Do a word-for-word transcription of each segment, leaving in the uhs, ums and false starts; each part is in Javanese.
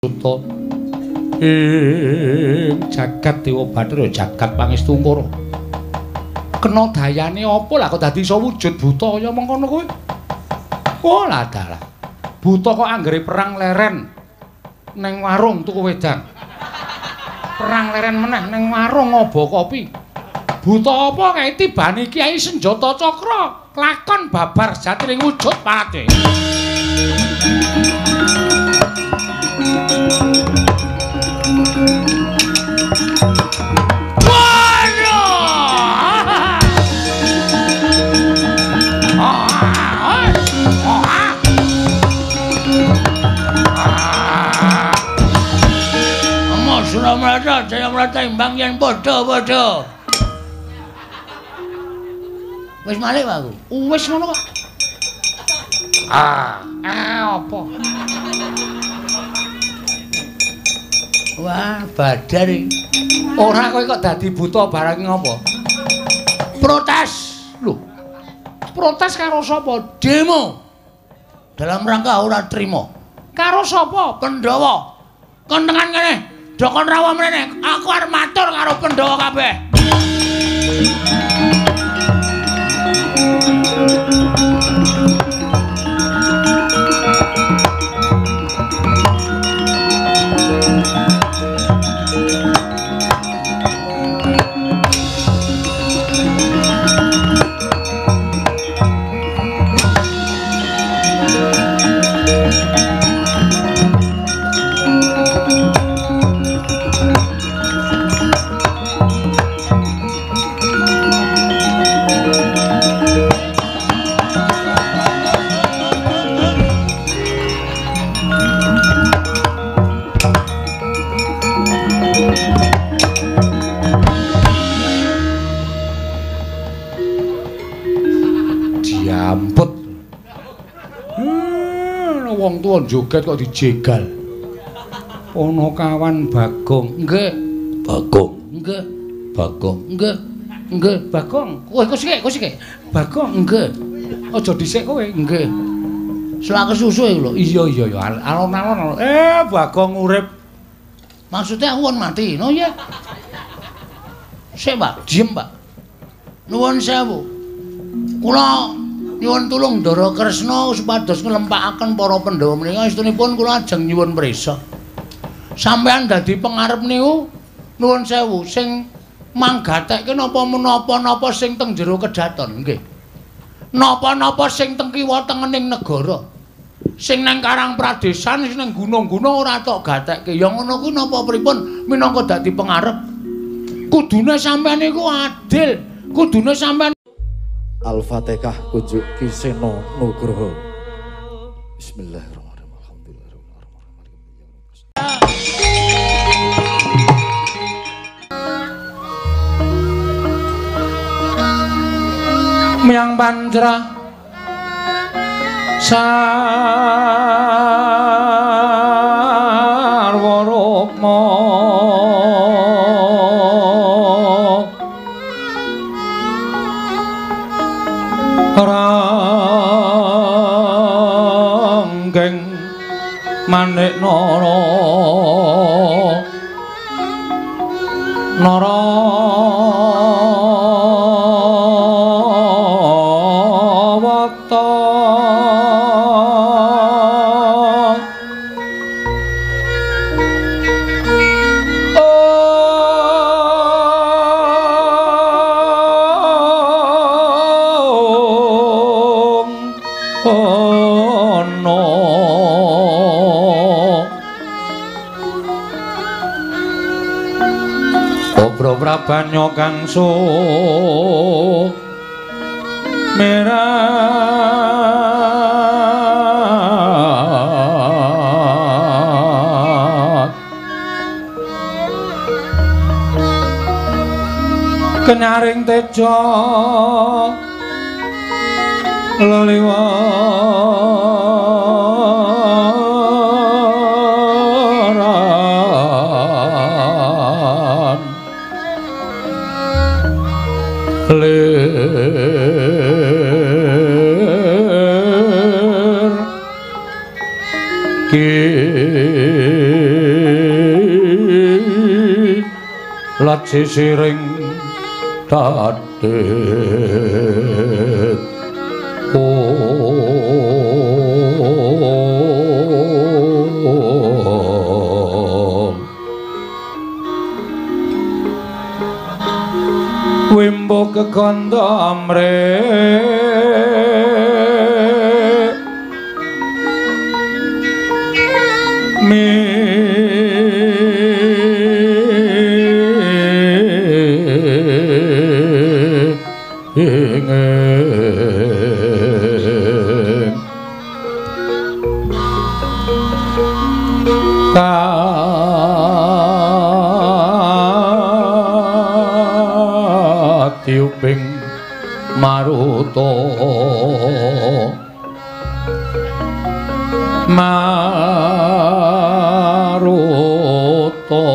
Suta ing jagat Dewa Bathara jagat Pangestungkara. Kena dayane apa lah kok dadi iso wujud buta kaya mengkono kowe? Oh lah dalah. Buta kok anggere perang leren ning warung tuku wedang. Perang leren meneh ning warung ngobo kopi. Buta apa kae tibane Kyai Senjata Cakra lakon babar jatining wujud pate. Suramrata, Jayamrata imbang yen padha-padha. Wis malih aku. Wis ngono kok. Ah, eh apa? Wah, badar iki. Ora kowe kok dadi buta barang ngopo? Protes. Lho. Protes karo sapa? Demo. Dalam rangka ora trima. Karo sapa? Pandhawa. Kon tengan kene. Dokon rawa mrene, aku arep matur karo Pandhawa kabeh. Wong tuwa joget kok dijegal. Ana kawan Bagong. Nggih. Bagong. Nggih. Bagong. Nggih. Nggih, Bagong. Kowe kok sik, kok sik. Bagong, nggih. Aja dhisik kowe, nggih. Selak kesusu iki lho. Iya iya ya, alon-alon. Eh, Bagong urip. Maksudnya aku kan mati, no ya. Sik, Pak, diem, Pak. Nuwun sewu. Kula nyuwun tulung Ndara Kresna supados nglempakaken para Pandhawa menika istunipun kula ajeng nyuwun prisa. Sampeyan dadi pengarep niku nuwun sewu sing manggatekke napa menapa-napa sing teng jero kedaton nggih. Napa-napa sing teng kiwa tengening negara. Sing nang Karang Pradesan sing nang gunung-gunung ora tok gatekke. Ya ngono kuwi napa pripun minangka dadi pengarep. Kudune sampeyan niku adil. Kudune sampeyan Al-Fatihah kunjuk Kiseno Nugroho. Bismillahirrahmanirrahim. Alhamdulillah. Miang Panjra Sarwa Rukma Ranggeng Manik Nara Nara Wata Prabanyo kang su merat kenyaring tejo leliwaran lir ki lat sisiring dadit om wimbo kekanda amre mi tiuping maruta maruta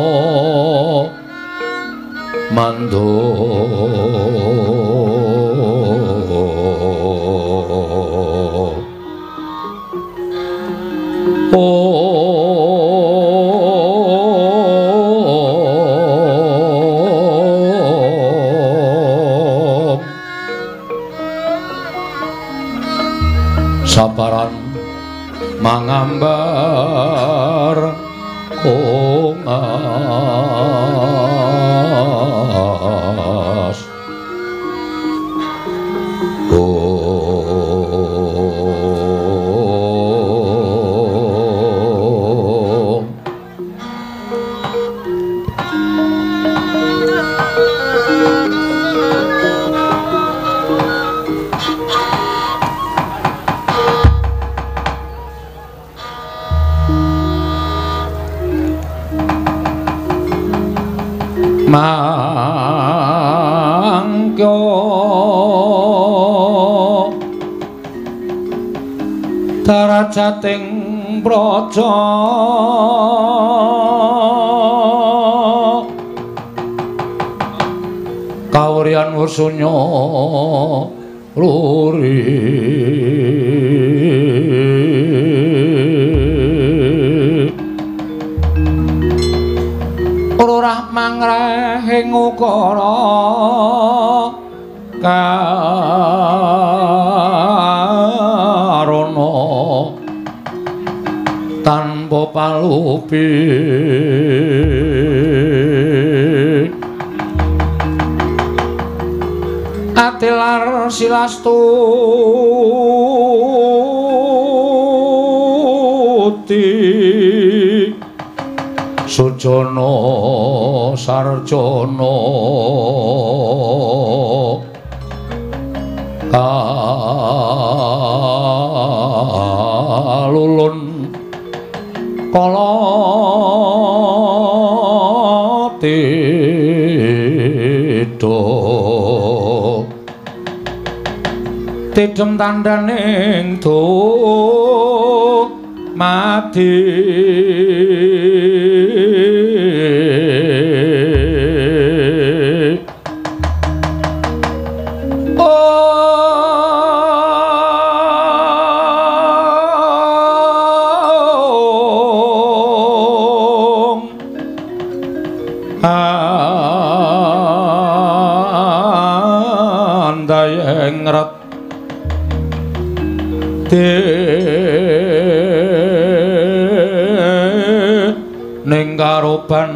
mando saparan mangambar kongas om mangkyo darajating praja kawriyan wasunya luri lurah mangrehing ukara karana tanpa palupi atilar silastuti Sujana sarjana kalulun kala tedha tidem tandhaning do mati andayeng rat ning karoban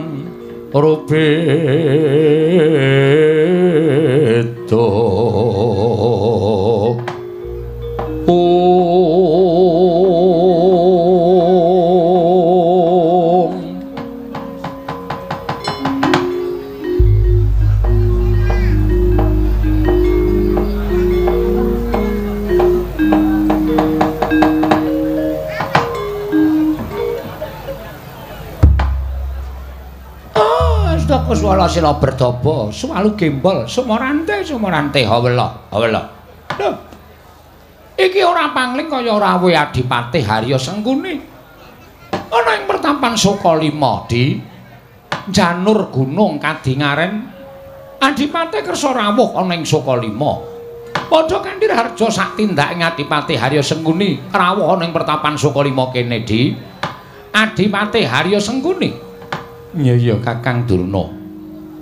rubeda Swala sila berdobo, swalu gembol, sumorante, sumorante, hawela, hawela. Lho, iki ora pangling kaya rawuh Adipati Harya Sengkuni. Ana ing pertapan Sukalima di Janur Gunung Kadingaren. Adipati kersa rawuh ana ing Sukalima. Padha kanthi harja sak tindak ing Adipati Harya Sengkuni, rawuh ana ing pertapan Sukalima kene di Adipati Harya Sengkuni. Iya iya Kakang Durna.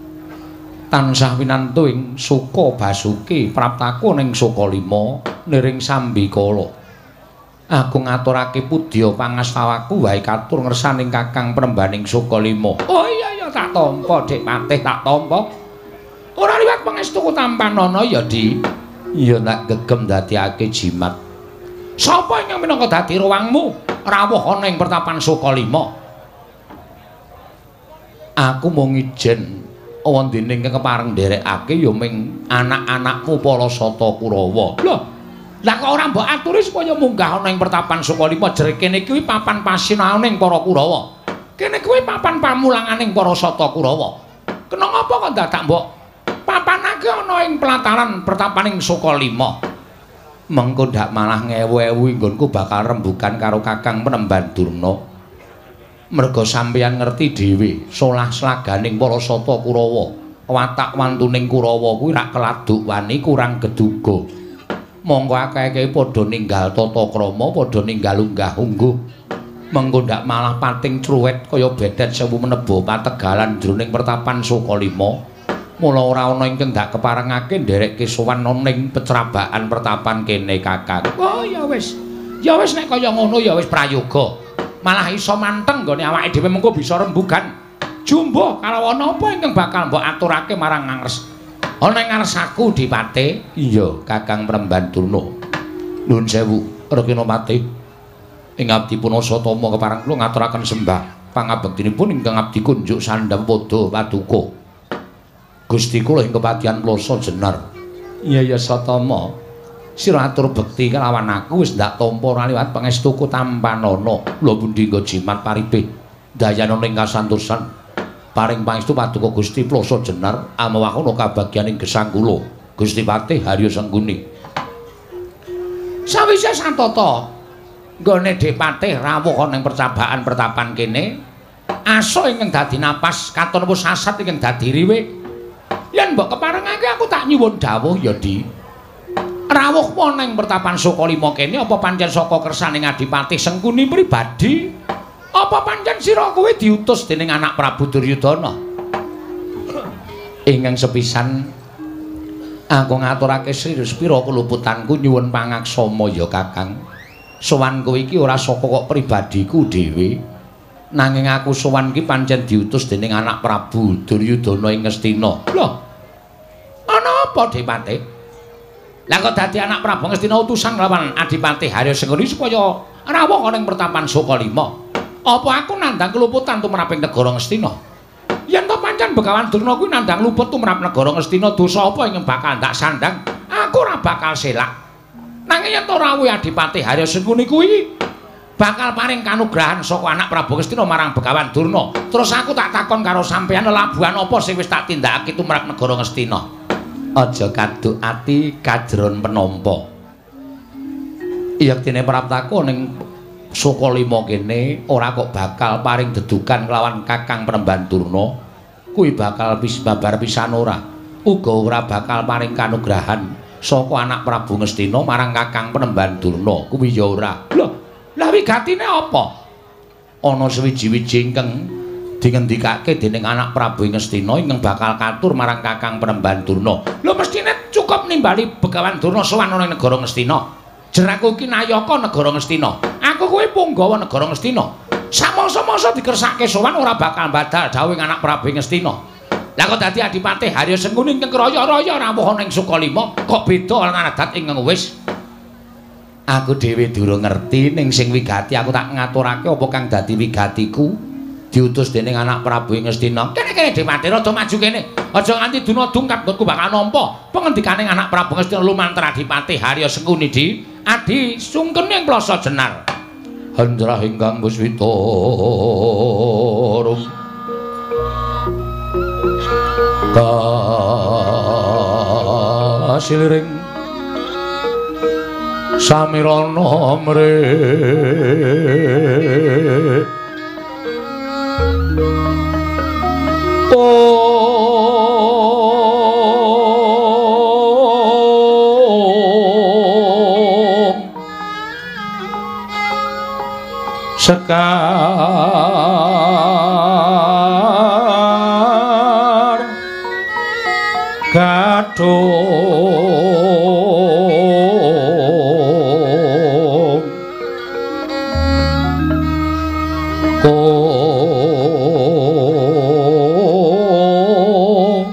tansah winantu ing Suka Basuki praptaku ning Sukalima niring Sambikala. Aku ngaturake pudya pangastawaku wae katur ngersaning Kakang Prembaning Sukalima. Oh iya ya tak tampa Dik Patih tak tampa. Ora liwat pangestuku Tampanana ya Di. Iya nak gegem dadiake jimat. Sapa ingkang minangka dadi ruwangmu rawuh ana ing pertapan Sukalima? Aku mung ijen wondene ingkang kepareng nderekake ya ming anak-anakmu Palasata Kurawa. Lho, lah kok ora mbok aturi supaya munggah ana ing pertapan Sukalima jere kene kuwi papan pasinaoning para Kurawa. Kene kuwi papan pamulanganing para Sata Kurawa. Kena ngapa kok dadak mbok papanake ana ing pelataran pertapaning Sukalima? Mengko ndak malah ngewu-ewu nggonku bakal rembugan karo Kakang Penemban Durna. Merga sampeyan ngerti dhewe solah slaganing para Sata Kurawa watak wantuning Kurawa kuwi rak keladuk wani kurang geduga monggo akeh-akeh padha ninggal tata krama padha ninggal unggah-ungguh mengko ndak malah pating truwet kaya bedet sewu menebo pategalan jroning pertapan Sukalima mula ora ana ingkang ndak keparengake nderekke sowan ning pecrabakan pertapan kene Kakang. Oh ya wis ya wis nek kaya ngono ya wis prayoga malah iso manteng nggone awake dhewe mengko bisa rembugan jumbo kalawana apa ingkang bakal mbok aturake marang ngres ana ing ngarsaku Dipate. Iya Kakang Premban Durna. Nuwun sewu Rekinopati ing abdi Punasatama kepareng kula ngaturaken sembah pangabektinipun ingkang abdi kunjuk sandhap padha paduka Gusti kula ing kepatihan Plasa Jenar. Iya ya Satama sira atur bekti kelawan aku wis ndak tampa ora liwat pangestuku Tampanana. Lho pundi nggo jimat paripe dayana ning kasantosan paring pangestu paduka Gusti Plasa Jenar amawakono kabagyaning gesang kula Gusti Patih Harya Sengguni. Sawise santata nggone Dik Patih rawuh ning percabaan pertapan kene aso ingkang dadi napas katon wis sasat ingkang dadi riwe yen mbok keparengake aku tak nyuwun dawuh ya Di. Rawuh ning pertapan Sukalima kene apa pancen saka kersaning Adipati Sengkuni pribadi? Apa pancen sira kuwi diutus dening anak Prabu Duryudana? Ingkang sepisan aku ngaturake serius pira keluputanku nyuwun pangaksama ya Kakang. Sowanku iki ora saka kok pribadiku dhewe. Nanging aku sowan iki pancen diutus dening anak Prabu Duryudana ing Ngastina. Lho. Ana apa Dipati? Lah kok dadi anak Prabu Ngastina utusan lawan Adipati Harya Sengguni supaya rawuh ning pertapan Sukalima. Apa aku nandhang keluputan tumrap ing negara Ngastina? Yen to pancen Begawan Durna kuwi nandhang luput tumrap negara Ngastina, dosa apa ing bakal ndak sandhang? Aku ora bakal selak. Nanging yen to rawuh Adipati Harya Sengguni kuwi bakal paring kanugrahan saka anak Prabu Ngastina marang Begawan Durna. Terus aku tak takon karo sampeyan lelabuhan apa sing wis tak tindakake tumrap negara Ngastina? Aja kaduk ati kajron penampa. Yektine praptaku ning Sukalima kene ora kok bakal paring dedukan kelawan Kakang Premban Durna. Kuwi bakal wis babar pisan ora. Uga ora bakal paring kanugrahan saka anak Prabu Ngastina marang Kakang Premban Durna. Kuwi ya ora. Lho, lha wigatine apa? Ana sewiji-wiji ingkang dingendikake dening anak Prabu Ngastina ingkang bakal katur marang Kakang Premban Durna. Lho mestine cukup nimbali Begawan Durna sowan ana negara Ngastina. Jeraku iki nayaka negara Ngastina. Aku kuwi punggawa negara Ngastina. Samangsa-mangsa dikersake sowan ora bakal badal dawuh anak Prabu Ngastina. Lah kok dadi Adipati Harya Sengguni ingkang raya-raya rawuh ning Sukalima kok beda lan adat ingkang wis. Aku dhewe durung ngerti ning sing wigati aku tak ngaturake apa kang dadi wigatiku. Diutus dening anak Prabu Ngastina. Kene-kene Dipati rada maju kene. Aja nganti duna dungkap nggonku bakal nampa pengendikaning anak Prabu Ngastina lumantar Adipati Harya Sengguni di Adi sungkene ing Plasa Jenar. Handrah ingkang Puswita rum kasiliring samirana mrih sekar padung oh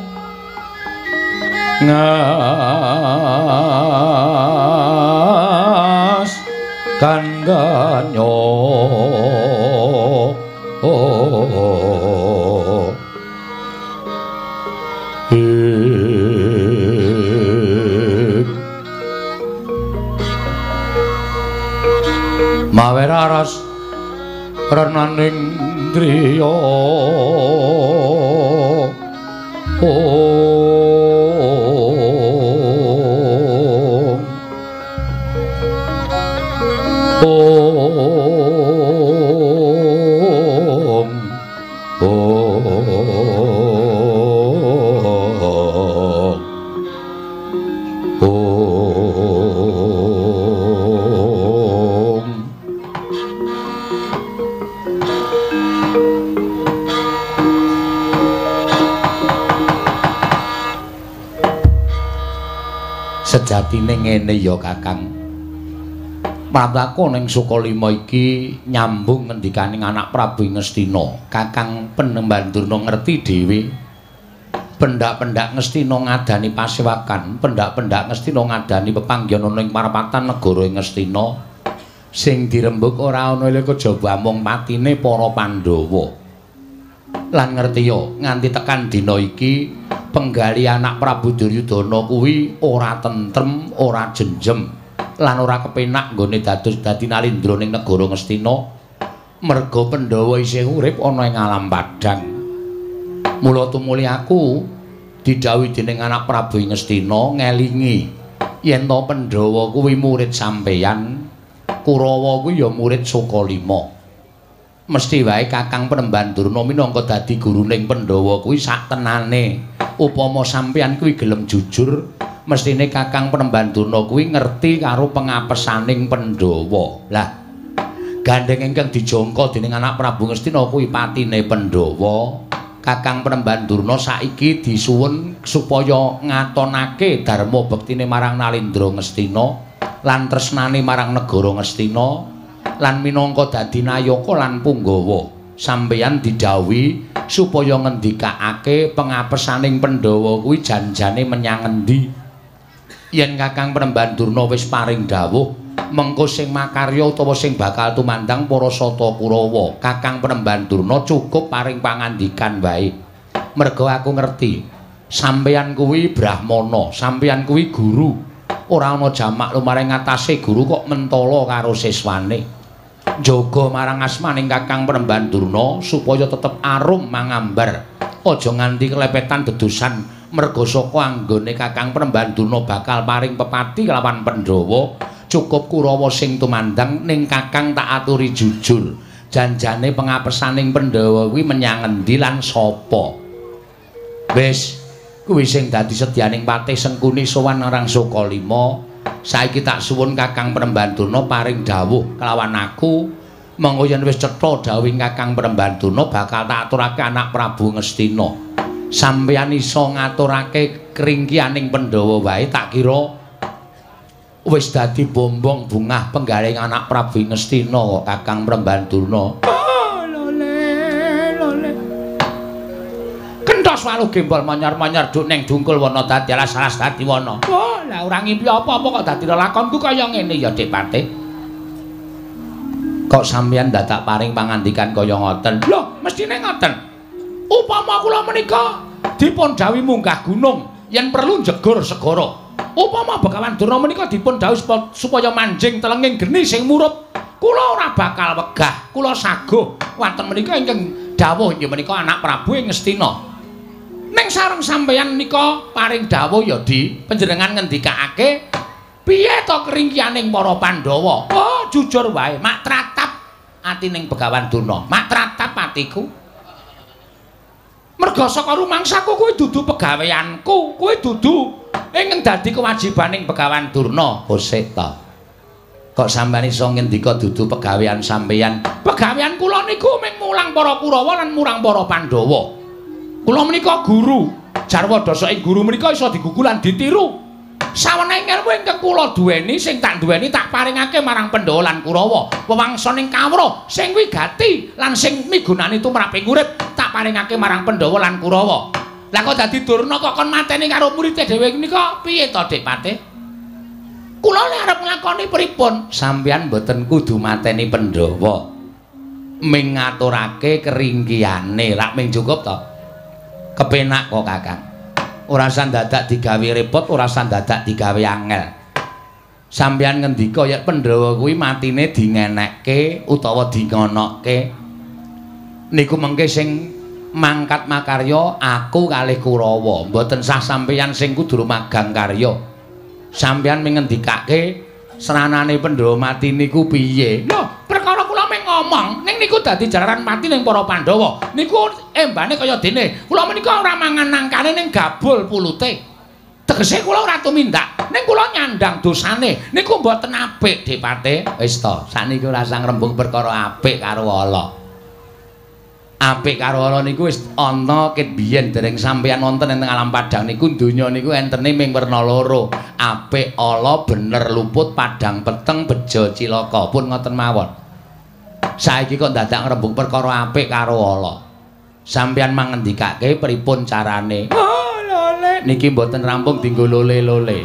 ngas kan ganyo oh mawe raras renaning driya oh sejatine ngene ya Kakang. Pramlaku ning Sukalima iki nyambung ngendikaning anak Prabu Ngastina. Kakang Penemban Durna ngerti dhewe. Pendak-pendak Ngastina ngadani pasewakan, pendak-pendak Ngastina ngadani pepanggihan ing parapatan negara Ngastina. Sing dirembug ora ana ile kejaba mung patine para Pandhawa. Lan ngerti yo nganti tekan dina iki penggali anak Prabu Duryudana kuwi ora tentrem, ora jenjem, lan ora kepenak nggone dados dadi nalindra ning negara Ngastina. Merga Pandhawa isih urip ana ing alam padhang. Mula tumuli aku didhawuhi dening anak Prabu Ngastina ngelingi yen to Pandhawa kuwi murid sampeyan, Kurawa kuwi ya murid Sukalima. Mesti wae Kakang Penemban Durna minangka dadi guruning Pandhawa kuwi sak tenane. Upama sampeyan kuwi gelem jujur, mestine Kakang Penemban Durna kuwi ngerti karo pengapesaning Pandhawa. Lah, gandeng ingkang dijangka dening anak Prabu Ngastina kuwi patine Pandhawa. Kakang Penemban Durna saiki disuwun supaya ngatonake dharma bektine marang Nalindra Ngastina lan tresnane marang negara Ngastina lan minangka dadi nayaka lan punggawa. Sampeyan didhawuhi supaya ngendikake pengapesaning Pandhawa kuwi janjane menyang endi. Yen Kakang Penemban Durna wis paring dawuh, mengko sing makarya utawa sing bakal tumandang para Sata Kurawa, Kakang Penemban Durna cukup paring pangandikan wae. Merga aku ngerti, sampeyan kuwi brahmana, sampeyan kuwi guru. Ora ana jamak lumaring ngatasé guru kok mentala karo siswane. Jaga marang asmaning Kakang Penemban Durna supaya tetep arum mangambar. Aja nganti kelepetan dedosan merga saka anggone Kakang Penemban Durna bakal paring pepati kelawan Pandhawa. Cukup Kurawa sing tumandang ning Kakang tak aturi jujur. Janjane pengapesaning Pandhawa kuwi menyang endi lan sapa? Wis, kuwi sing dadi sedyaning patih Sengkuni sowan marang Sukalima. Saiki tak suwun Kakang Penemban Durna paring dawuh kelawan aku. Mengko yen wis cetha dawuhing Kakang Penemban Durna bakal tak aturake anak Prabu Ngastina. Sampeyan iso ngaturake kringkianing Pandhawa wae tak kira wis dadi bombong bungah penggaling anak Prabu Ngastina kok Kakang Penemban Durna. Oh, lole lole. Kenthos waluh gembol manyar-manyar duk ning dungkul wana dadi alas-alas dadi wana. Oh, lah ora ngimpi apa-apa kok dadi lelakonku kaya ngene ya Dik Patih. Kok sampeyan dadak paring pangandikan kaya ngoten? Lho, mestine ngoten. Upama kula menika dipun dawuhi munggah gunung, yen perlu njegur segara. Upama Begawan Durna menika dipun dawuhi supaya manjing telenging geni sing murup, kula ora bakal wegah. Kula saguh wonten menika ingkang dawuh inggih menika anak Prabu Ngastina. Ning sareng sampeyan nika paring dawuh ya Di, panjenengan ngendikake piye to keringkianing para Pandhawa? Oh, jujur wae, mak tratap atining Begawan Durna. Mak tratap atiku. Merga saka rumangsaku kuwi dudu pegaweanku, kuwi dudu ingkang dadi kewajibaning Begawan Durna. Hosek ta. Kok sampeyan iso ngendika dudu pegawean sampeyan? Pegawean kula niku mung mulang para Kurawa lan murang para Pandhawa. Kula menika guru. jarwa dasa ing guru menika iso digugulan ditiru. Sawenehing ilmu ingkang kula duweni sing tak duweni tak paringake marang Pandhawa lan Kurawa. Wewangsaning kawruh sing wigati lan sing migunani tumraping urip tak paringake marang Pandhawa lan Kurawa. Lah kok dadi Durna kok kon mateni karo muridé dhewe nika piye to, Dik Patih? Kula nek arep nglakoni pripun? Sampeyan mboten kudu mateni Pandhawa. Ming ngaturake keringkiyane, lak ming cukup to. Kepenak kok Kakang. Ora usah dadak digawe repot, ora usah dadak digawe angel. Sampeyan ngendika yen Pandhawa kuwi matine dingenekke utawa dingonokke. Niku mengke sing mangkat makarya aku kalih Kurawa, mboten sah sampeyan sing kudu magang karya. Sampeyan mengendikake seranane Pandhawa mati niku piye? Lho, perkara kula meng ngomong, ning niku dadi jalaran mati ning para Pandhawa. Niku embane kaya dene, kula menika ora mangan nangkane ning gabul pulute. Tegese kula ora tumindak, ning kula nyandang dosane. Niku mboten apik, Dik Patih. Wis to, sakniki ora usah ngrembug perkara apik karo Allah. Apik karo Allah niku wis ana ket biyen dereng sampeyan wonten ing alam padang niku donya niku entene ming werna loro. Apik Allah bener luput padang peteng bejo cilaka pun ngoten mawon. Saiki kok dadak ngrembug perkara apik karo Allah. Sampeyan mangendikake pripun carane? Oh, lole. Niki mboten rampung dienggo lole-lole.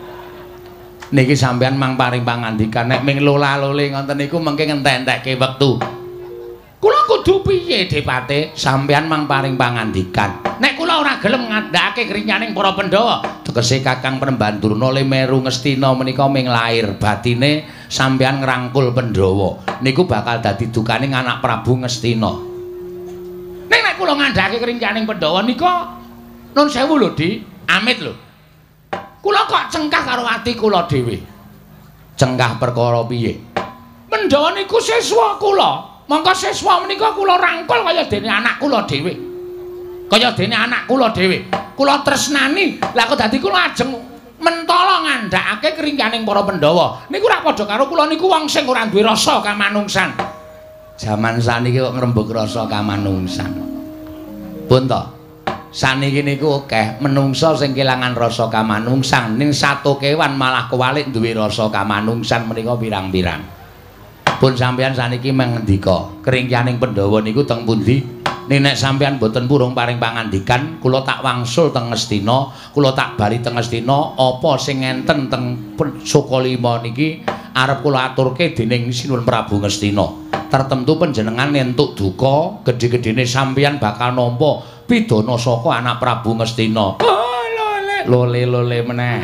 Niki sampeyan mang paring pangandikan nek ming lola-lole ngoten niku mengke ngentek-entekke wektu. Kula kudu piye, Dik Patih? Sampeyan mang paring pangandikan. Nek kula ora gelem ngandhakake krinyaning para Pandhawa, tegese Kakang Penemban Durna Meru Ngastina menika ming lair batine sampeyan ngrangkul Pandhawa. Niku bakal dadi dukaning anak Prabu Ngastina. Nek nek kula ngandhakake krinyaning Pandhawa nika nun sewu lho, Dik. Amit lho. Kula kok cengkah karo ati kula dhewe. Cengkah perkara piye? Pandhawa niku siswa kula. Mongko siswa menika kula rangkul kaya dene anak kula dhewe. Kaya dene anak kula dhewe. Kula tresnani. Lah kok dadi kula ajeng mentala ngandhakake kringyaning para Pandhawa. Niku ora padha karo kula niku wong sing ora duwe rasa kamanungsan. Jaman saniki kok ngrembug rasa kamanungsan. Pun to. Saniki niku akeh menungsa sing kelangan rasa kamanungsan, ning sato kewan malah kewalik duwe rasa kamanungsan menika pirang-pirang. Pun sampeyan saniki mengendika kringyaning Pandhawa niku teng pundi? Nek sampeyan boten purung paring pangandikan, kula tak wangsul teng Ngastina, kula tak bali teng Ngastina, apa sing enten teng Sukalima niki arep kula aturke dening Sinuwun Prabu Ngastina. Tertentu panjenengan entuk duka, gedhe-gedhene sampeyan bakal nampa pidana saka anak Prabu Ngastina. Oh, lole. Lole-lole meneh.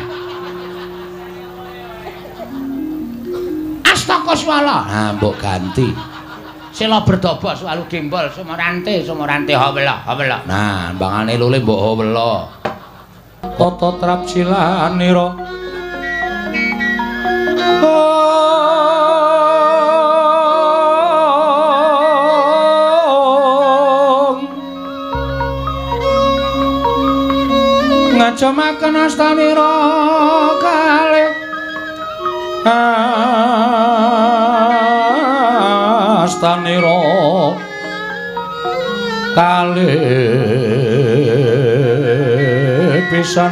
Astaka swala. Nah, mbok ganti. Sela berdobo selalu gembol sumarante sumarante hawela hawela. Nah, mbangane lole mbok hawela. Tata trap silanira. Ngajamaken astanira kalih astanira kalih pisan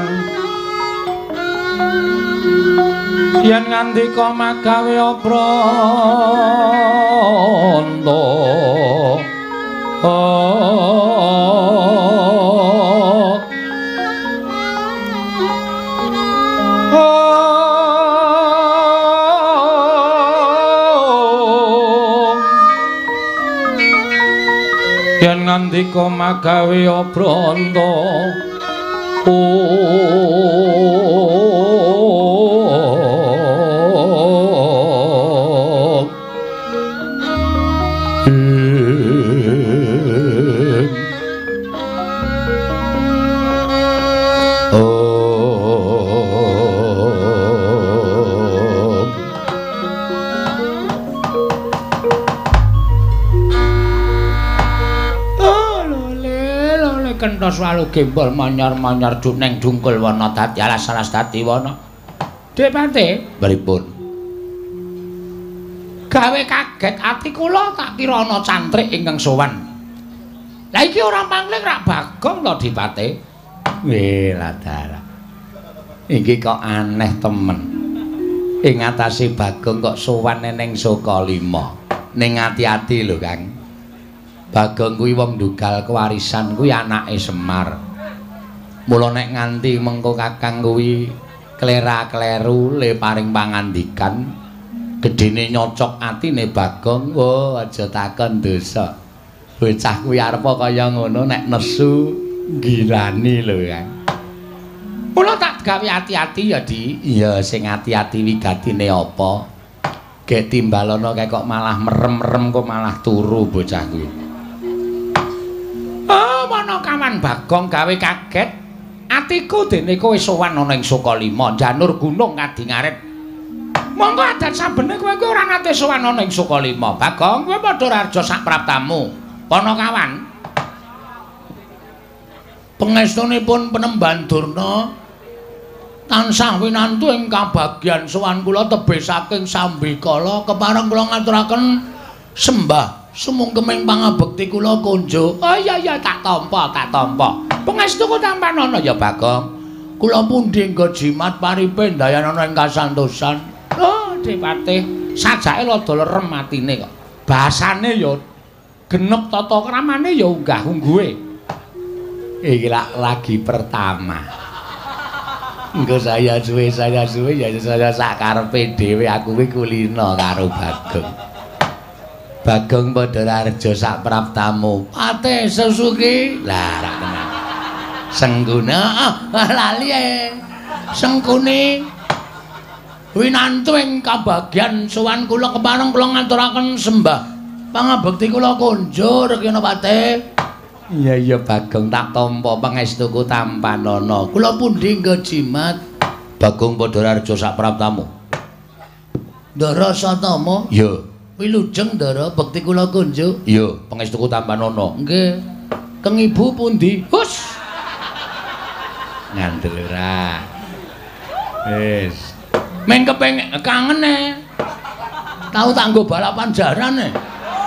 yen ngandika magawe apranta oh yen ngandika magawe apranta oh kentha selalu gembol manyar-manyar duneng dungkul wana dadi alas-alas dadi wana. Dik Patih, pripun? Gawe kaget ati kula tak kira ana cantrik ingkang sowan. Lah iki ora mangling rak Bagong to, Dik Patih. Weh ladara. Iki kok aneh temen. Ing atase Bagong kok sowan ning Sokalima. Ning ati-ati lho, Kang. Bagong kuwi wong ndugal kewarisan kuwi anake Semar. Mula nek nganti mengko Kakang kuwi klera-kleru le paring pangandikan, gedene nyocok atine Bagong. Oh, aja takon dosa. Bocah kuwi arep kaya ngono nek nesu ngilani lho, Kang. Mula tak gawe ati-ati ya, Di. Iya, sing ati-ati wigatine apa? Gek timbalono kae kok malah merem-merem kok malah turu bocah kuwi. Oh, mana kawan Bagong gawe kaget. Atiku dene kowe sowan ana ing Sokalima, janur gunung kadingaret. Monggo adat sabene kowe kuwi ora nate sowan ana ing Sokalima. Bagong kowe padha raja sak praptamu. Kono kawan. Pangestunipun Penemban Durna tansah winantu ing kabagyan sowan kula tebih saking Sambikala kepareng kula ngaturaken sembah sumungkeming pangabekti kula konjo. Oh iya iya tak tampa tak tampa. Pangestuku tampanana ya Bagong. Kula pundi nggo jimat paripe ndayanana ing kasantosan. Oh Dipatih sajake rada lerem atine kok. Basane ya genep tata kramane ya unggah ungguhe. Iki lagi pertama. Engko saya suwe saya suwe ya saya sak karepe dhewe aku kuwi kulino karo Bagong. Bagong padha raja sak praptamu. Ate Sesuki. Lah ra tenan. Sengguna ah lali ae. Sengkune winantu ing kabagyan sowan kula kepareng kula ngaturaken sembah pangabekti kula konjur kena Pate. Iya iya Bagong tak tampa pangestuku tampanana. Kula pundi nggo jimat. Bagong padha raja sak praptamu. Ndara Satama. Iya. Wilujeng Ndara bekti kula konjo. Iya, pangestuku tampanana. Nggih. Keng ibu pundi? Hus. Ngandel ora. Wis. Meng kepengin kangen e. Tau tak nggo balapan jaran e.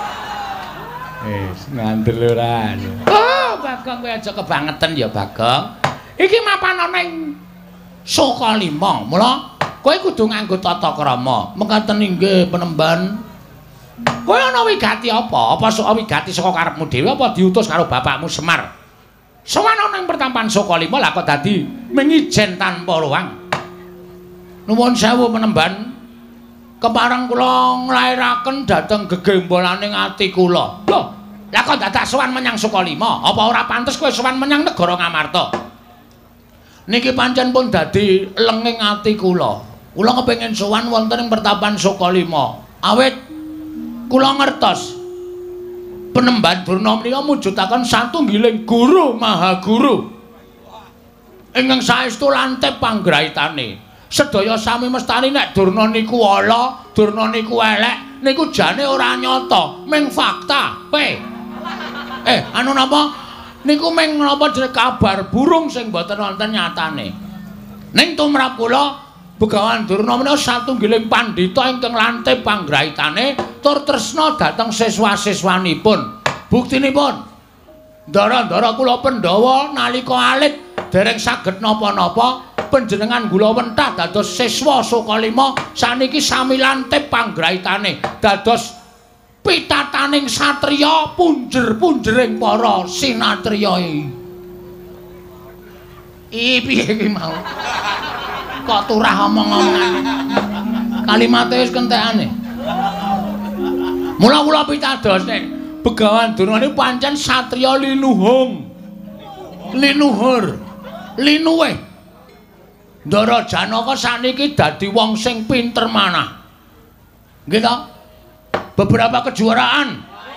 Wis ngandel ora. Oh, Bagong kowe aja kebangetan ya, Bagong. Iki mapan ana ing Sokalima. Mula kowe kudu nganggo tata krama. Mekaten inggih Penemban. Kowe ana wigati apa? Apa sok wigati saka karepmu dhewe apa diutus karo bapakmu Semar? Sowan ana ing pertampan Sokalima lah kok dadi mengijen tanpa ruang. Nuwun sewu Penemban. Kepareng kula nglairaken dhateng gegembolaning ati kula. Lho, lah kok dadak sowan menyang Sokalima? Apa ora pantes kowe sowan menyang negara Ngamarta? Niki pancen pun dadi lenging ati kula. Kula kepengin sowan wonten ing pertapan Sokalima. Awit kula ngertos Penemban Durna menika mujudaken satunggiling guru maha guru ingkang saestu lantip panggraitane. Sedaya sami mestani nek Durna niku ala, Durna niku elek, niku jane ora nyata, ming fakta. Pe. Eh, anu napa? Niku ming napa jeneng kabar burung sing boten wonten nyatane. Ning tumrap kula Begawan Durna menika satunggiling pandhita ingkang lantip panggraitane tur tresna dhateng siswa-siswanipun. Buktinipun ndara-ndara kula Pandhawa nalika alit dereng saged napa-napa panjenengan kula wentah dados siswa Sokalima saniki sami lantip panggraitane dados pitataning satriya punjer-punjering para sinatriya. Iki piye iki mau? Kok turah omong-omongan. Kalimate wis kentekane. Mula kula pitados nek Begawan Durna niku pancen satriya linuhung. Linuhur. Linuwih. Ndara Janaka saniki dadi wong sing pinter manah. Nggih ta? Beberapa kejuaraan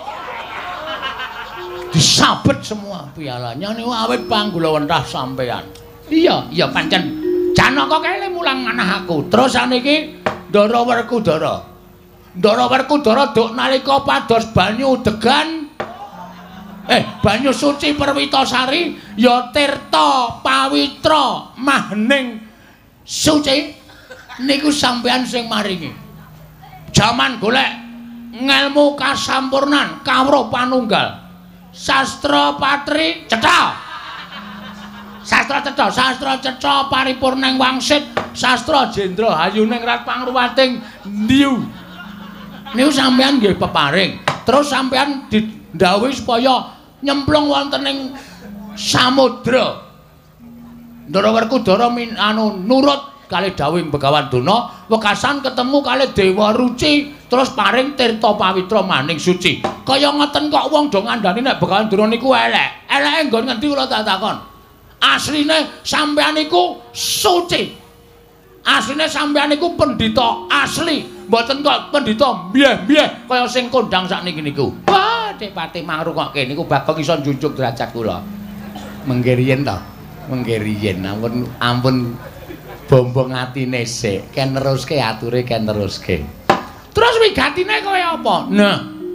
disabet semua pialanya niku awit panggulawentah sampean. Iya, iya pancen Janaka kae mulang manah aku. Terus saniki Ndara Werkudara. Ndara Werkudara duk nalika pados banyu degan eh banyu suci Perwitasari ya tirta pawitra mahning suci niku sampean sing maringi. Jaman golek ngelmu kasampurnan kawruh panunggal. Sastra patri cetha. Sastra cetha, sastra cetha paripurning wangsit, sastra jendra hayuning rat pangruwating ndiu. Niku sampeyan nggih peparing. Terus sampeyan didhawuhi supaya nyemplung wonten ing samudra. Ndara Werkudara min anu nurut kalih dawuhing Begawan Durna, wekasan ketemu kalih Dewa Ruci, terus paring tirta pawitra maning suci. Kaya ngoten kok wong do ngandani nek Begawan Durna niku elek. Eleke nggon ngendi kula tak takon. Asline sampeyan niku suci. Asline sampeyan niku pendhita asli, mboten kok pendhita mbiyeh-mbiyeh kaya sing kondang sakniki niku. Wah, Depati mangrungokke niku Bagong iso njunjung derajat kula. Mengke riyen to. Mengke riyen ampun ampun bombong atine sik, ken neruske ature ken neruske. Terus wigatine kaya apa? Nah.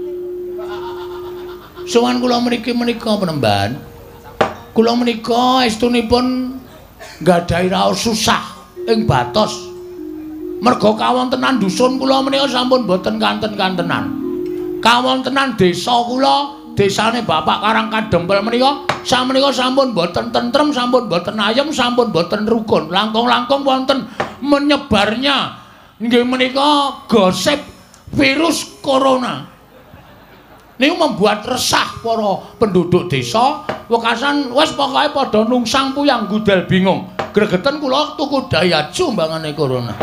Sowan kula mriki menika penemban. Kula menika estunipun nggadahi raos susah ing Batos. Merga kawontenan dusun kula menika sampun boten kanten-kantenan. Kawontenan desa kula, desane Bapak Karang Kadempel menika samenika sampun boten tentrem, sampun boten ayem, sampun boten rukun. Langkung-langkung wonten menyebarnya nggih menika gosip virus corona. Niku membuat resah para penduduk desa, wekasan wis pokoke padha nungsang puyang gudel bingung. Gregeten kula tuku dayaju mbangane corona.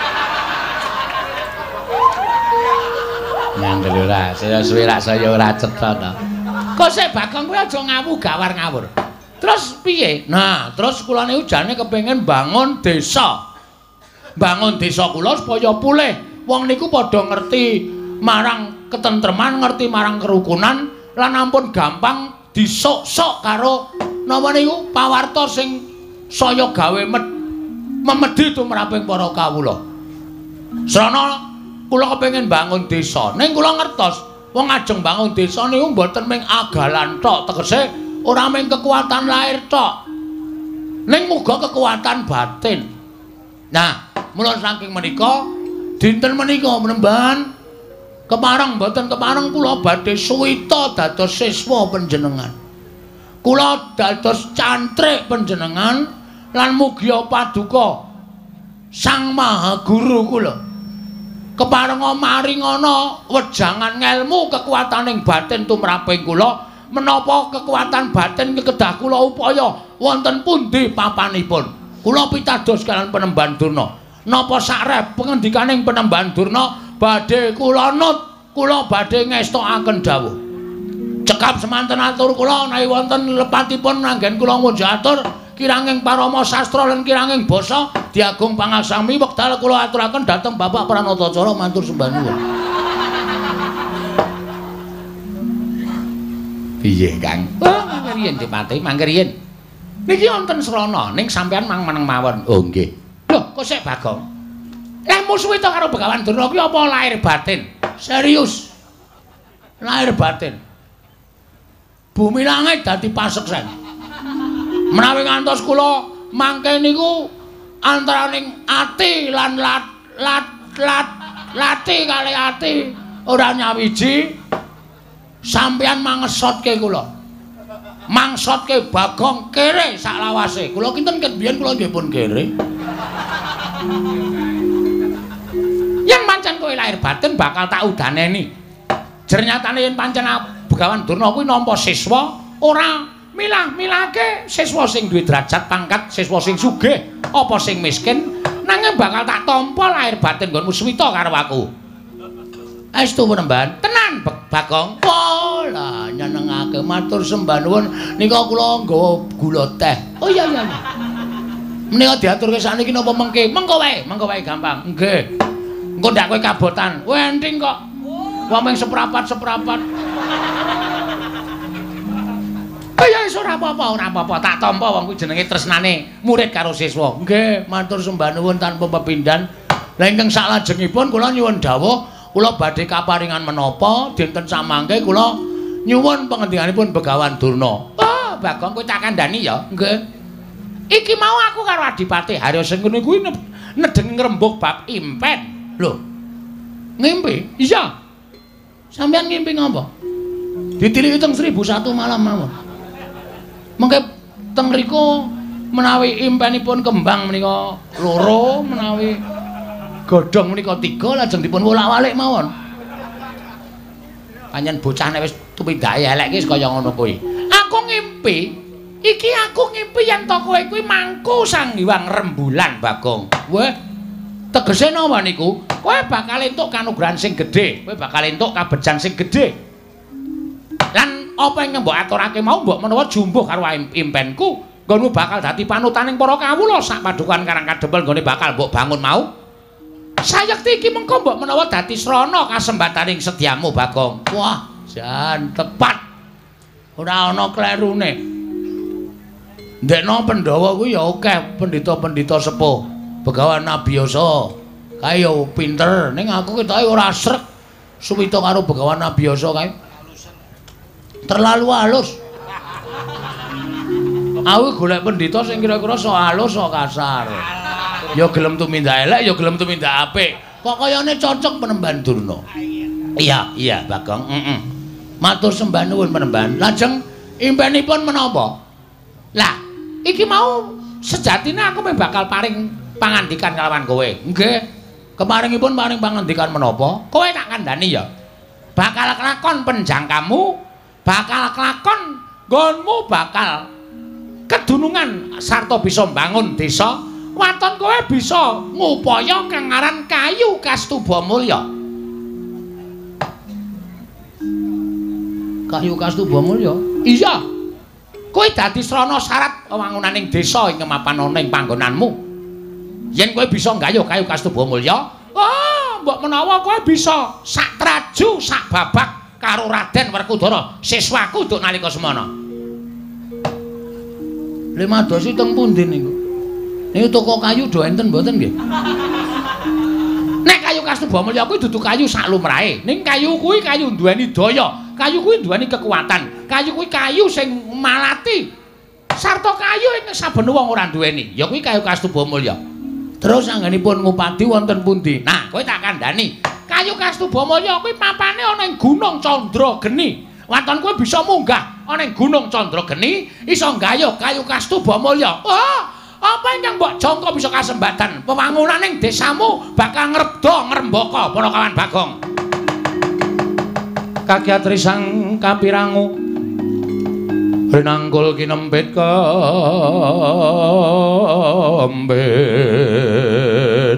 Nyandel ora, saya suwe rak saya ora cetha to. Kok sik Bagong kuwi aja ngawu gawar ngawur. Terus piye? Nah, terus kula niku jane kepengin bangun desa. Bangun desa kula supaya pulih. Wong niku padha ngerti marang ketentreman, ngerti marang kerukunan, lan ampun gampang disok-sok karo napa niku pawarta sing saya gawe memedhi tumraping para kawula. Srana kula kepengin bangun desa. Ning kula ngertos wong ajeng bangun desa niku mboten ming agalan tok, tegese ora ming kekuatan lahir tok. Ning muga kekuatan batin. Nah, mula saking menika dinten menika menemban kepareng mboten kepareng kula badhe suwita dados siswa panjenengan. Kula dados cantrik panjenengan lan mugi paduka Sang Maha Guru kula. Keparenga maringana wejangan ngelmu kekuataning batin tumraping kula menapa kekuatan batin kedah kula upaya wonten pundi papanipun. Kula pitados kalian Penemban Durna. Napa sakrep pengendikaning Penemban Durna badhe kula nut, kula badhe ngestokaken dawuh. Cekap semanten atur kula menawi wonten lepatipun anggen kula ngunjuk atur kiranging parama sastra lan kiranging basa diagung pangaksami wekdal kula aturaken dhateng Bapak Pranatacara matur sembah nuwun. Piye, Kang? Oh, mangke riyen Dipati, mangke riyen. Niki wonten srana ning sampean mang meneng mawon. Oh, nggih. Lho, kok sik Bagong? Lah musuhe to karo Begawan Durna kuwi apa lahir batin? Serius. Lahir batin. Bumi langit dadi paseksen. Menawi ngantos kula mangke niku antaraning ati lan lat lat lat lati kali ati ora nyawiji sampeyan mangesotke kula. Mangsotke Bagong kere sak lawase. Kula kinten ket biyen kula nggih pun kere. Yen pancen kowe lahir batin bakal tak udaneni. Jernyatane yen pancen Begawan Durna kuwi nampa siswa ora milah-milahke siswa sing duwe derajat pangkat, siswa sing sugih apa sing miskin, nanging bakal tak tampa lahir batin nggonmu swita karo aku. Estu Penemban, tenan Bagong. Oh lah nyenengake matur sembah nuwun nika kula nggawa gula teh. Oh iya iya. Menika diaturke sakniki napa mengke? Mengko wae, mengko wae gampang. Nggih. Engko ndak kowe kabotan. Wenting kok. Wong ming seprapat-seprapat. Oh ya wis ora apa-apa, ora apa-apa. Tak tampa wong kuwi jenenge tresnane murid karo siswa. Nggih, matur sembah nuwun tanpa pepindhan. Lah ingkang salajengipun kula nyuwun dawuh, kula badhe kaparingan menapa dinten samangke kula nyuwun pangendikanipun Begawan Durna. Oh, Bagong kowe tak kandhani ya. Nggih. Iki mau aku karo Adipati Haryo Sengkuni kuwi nedeng ngrembug bab impen. Lho. Ngimpi? Iya. Sampeyan ngimpi ngapa? Ditiliki teng seribu satu malam mawon. Mengke teng mriku menawi impenipun kembang menika loro, menawi godhong menika tiga lajeng dipun wolak-walik mawon. Panjen bocah nek wis tumindake elek ki kaya ngono kuwi. Aku ngimpi, iki aku ngimpi yen to kowe kuwi mangku Sang Hyang Rembulan, Bagong. Weh, tegese napa niku? Kowe bakal entuk kanugrahan sing gedhe, kowe bakal entuk kabejan sing gedhe. Lan apa yang mbok aturake mau mbok menawa jumbuh karo impenku, nggonmu bakal dadi panutaning para kawula sak padukan Karang Kadempel nggone bakal mbok bangun mau. Sayekti iki mengko mbok menawa dadi srana kasembataning sediamu, Bagong. Wah, jan tepat. Ora ana klerune. Ndekno Pandhawa kuwi ya akeh pendhita-pendhita sepuh. Begawan Nabiyasa kae yo pinter, ning aku ketoke ora srek suwita karo Begawan Nabiyasa kae. Terlalu halus. Aku golek pendhita sing kira-kira sok halus sok kasar. Ya gelem tumindak elek, ya gelem tumindak apik. Kok kayane cocok Penemban Durna. Iya, iya, Bagong. Heeh. Matur sembah nuwun Penemban. Lajeng impenipun menapa? Lah, iki mau sejatine aku meh bakal paring pangandikan kalawan kowe. Nggih. Kemaringipun paring pangandikan menapa? Kowe tak kandhani ya. Bakal kelakon penjangkamu, bakal kelakon nggonmu bakal kedunungan sarta bisa mbangun desa. Waton kowe bisa ngupaya kang aran Kayu Kastuba Mulya. Kayu Kastuba Mulya? Iya. Kowe dadi srana syarat wangunaning desa ing kemapan ana ing panggonanmu. Yen kowe bisa nggayuh Kayu Kastuba Mulya, oh, mbok menawa kowe bisa sak traju sak babak karo Raden Werkudara, siswaku duk nalika semana. Lha madosi teng pundi niku? Niku toko kayu do enten mboten nggih? Nek Kayu Kastuba Mulya kuwi dudu kayu sak lumrahe. Ning kayu kuwi kayu duweni daya. Kayu kuwi duweni kekuatan. Kayu kuwi kayu sing malati. Sarta kayu ing saben wong ora duweni. Ya kuwi Kayu Kastuba Mulya. Terus anggenipun ngupadi wonten pundi? Nah, kowe tak kandhani. Kayu Kastuba Mulya kuwi papane ana ing Gunung Candrageni. Waton kowe bisa munggah ana ing Gunung Candrageni, iso nggayuh Kayu Kastuba Mulya. Oh, apa ingkang mbok jangka bisa kasembatan pewangunaning desamu bakal ngrebda ngrembaka para kawan Bagong. Kagiat risang kapirangu rinangkul kinempit kembet.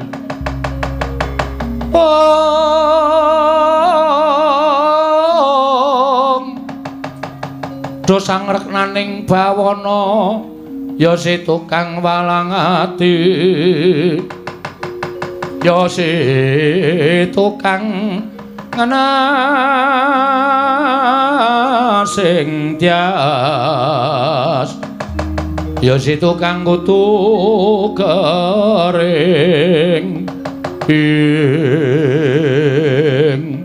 Om dosang reknaning bawana ya si tukang walang ati, ya si tukang ngana sing tias, ya si tukang kutu kering ing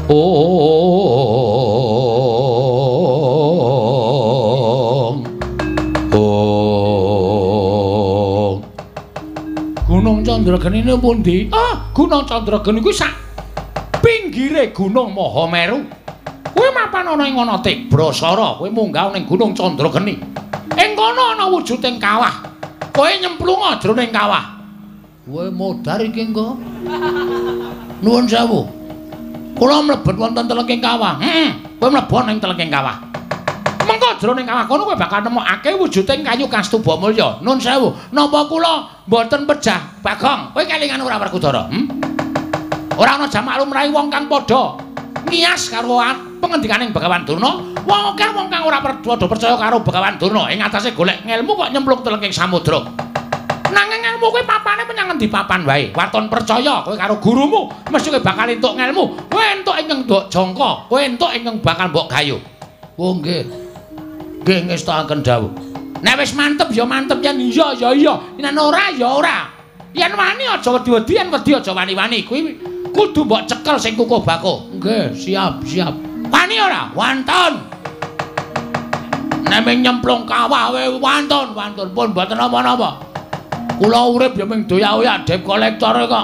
Gunung Candrageni ini pundi? Ah, Gunung Candrageni kuwi sak pinggire Gunung Mahameru. Kowe mapan ana ing ana Tibrasara, kowe munggah ning Gunung Candrageni. Ing kono ana wujuding kawah. Kowe nyemplunga jroning kawah. Kowe modar iki engko. Nuwun sewu. Kula mlebet wonten telenging kawah. Heeh, kowe mlebu ning telenging kawah. Mengko jroning kawah kono kowe bakal nemokake wujuding Kayu Kastuba Mulya. Nun sewu, napa kula mboten pejah, Bagong? Kowe kelingan ora Werkudara? Hm? Ora ana jamak lumrahe wong kang padha ngiyas karo pengendikaning Begawan Durna. Wong akeh wong kang ora padha percaya karo Begawan Durna ing atase golek ngelmu kok nyemplung telenging samudra. Nanging ngelmu kuwi papane menyang endi papan wae. Waton percaya kowe karo gurumu, mesti kowe bakal entuk ngelmu. Kowe entuk ingkang ndok jangka, kowe entuk ingkang bakal mbok gayuh. Oh nggih. Nggih ngestaken dawuh. Nek wis mantep ya mantep, yen iya ya iya, yen ora ya ora. Yen wani aja wedi-wedi, yen wedi aja wani-wani. Kuwi kudu mbok cekel sing kukuh bako. Nggih, siap, siap. Wani ora? Wonten. Nek ming nyemplung kawah wae wonten, wonten pun mboten napa-napa. Kula urip ya ming doyak-oyak debt collector kok.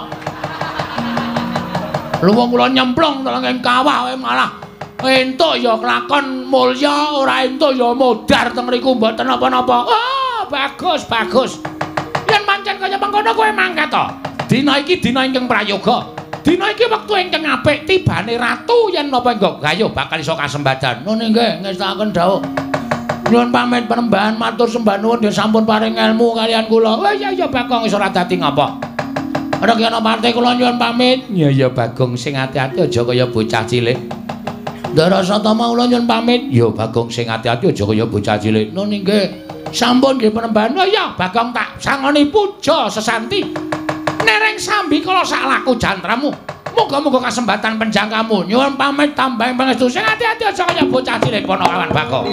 Lha wong kula nyemplung telenging kawah wae malah entuk ya kelakon mulya, ora entuk ya modar teng mriku mboten napa-napa. Oh, bagus, bagus. Yen pancen kaya mengkono kowe mangkat to. Dina iki dina ingkang prayoga. Dina iki wektu ingkang apik tibane ratu yen napa engko gayuh bakal iso kasembadan. Nune nggih ngestakaken dawuh. Nyuwun pamit penembahan matur sembah nuwun nggih sampun paring ilmu kalian kula. Oh iya iya Bagong iso ora dadi ngapa. Rekana partai kula nyuwun pamit. Ya ya Bagong sing ati-ati aja kaya bocah cilik. Ndara Satama kula nyuwun pamit. Ya Bagong sing ati-ati aja kaya bocah cilik. Nune nggih sampun nggih penembahan. Oh iya Bagong tak sangoni puja sesanti. Nereng sambi kala sak laku jantramu. Muga-muga kasembatan penjangkamu. Nyuwun pamit tambahing pangestu sing ati-ati aja kaya bocah cilik Ponokawan Bagong.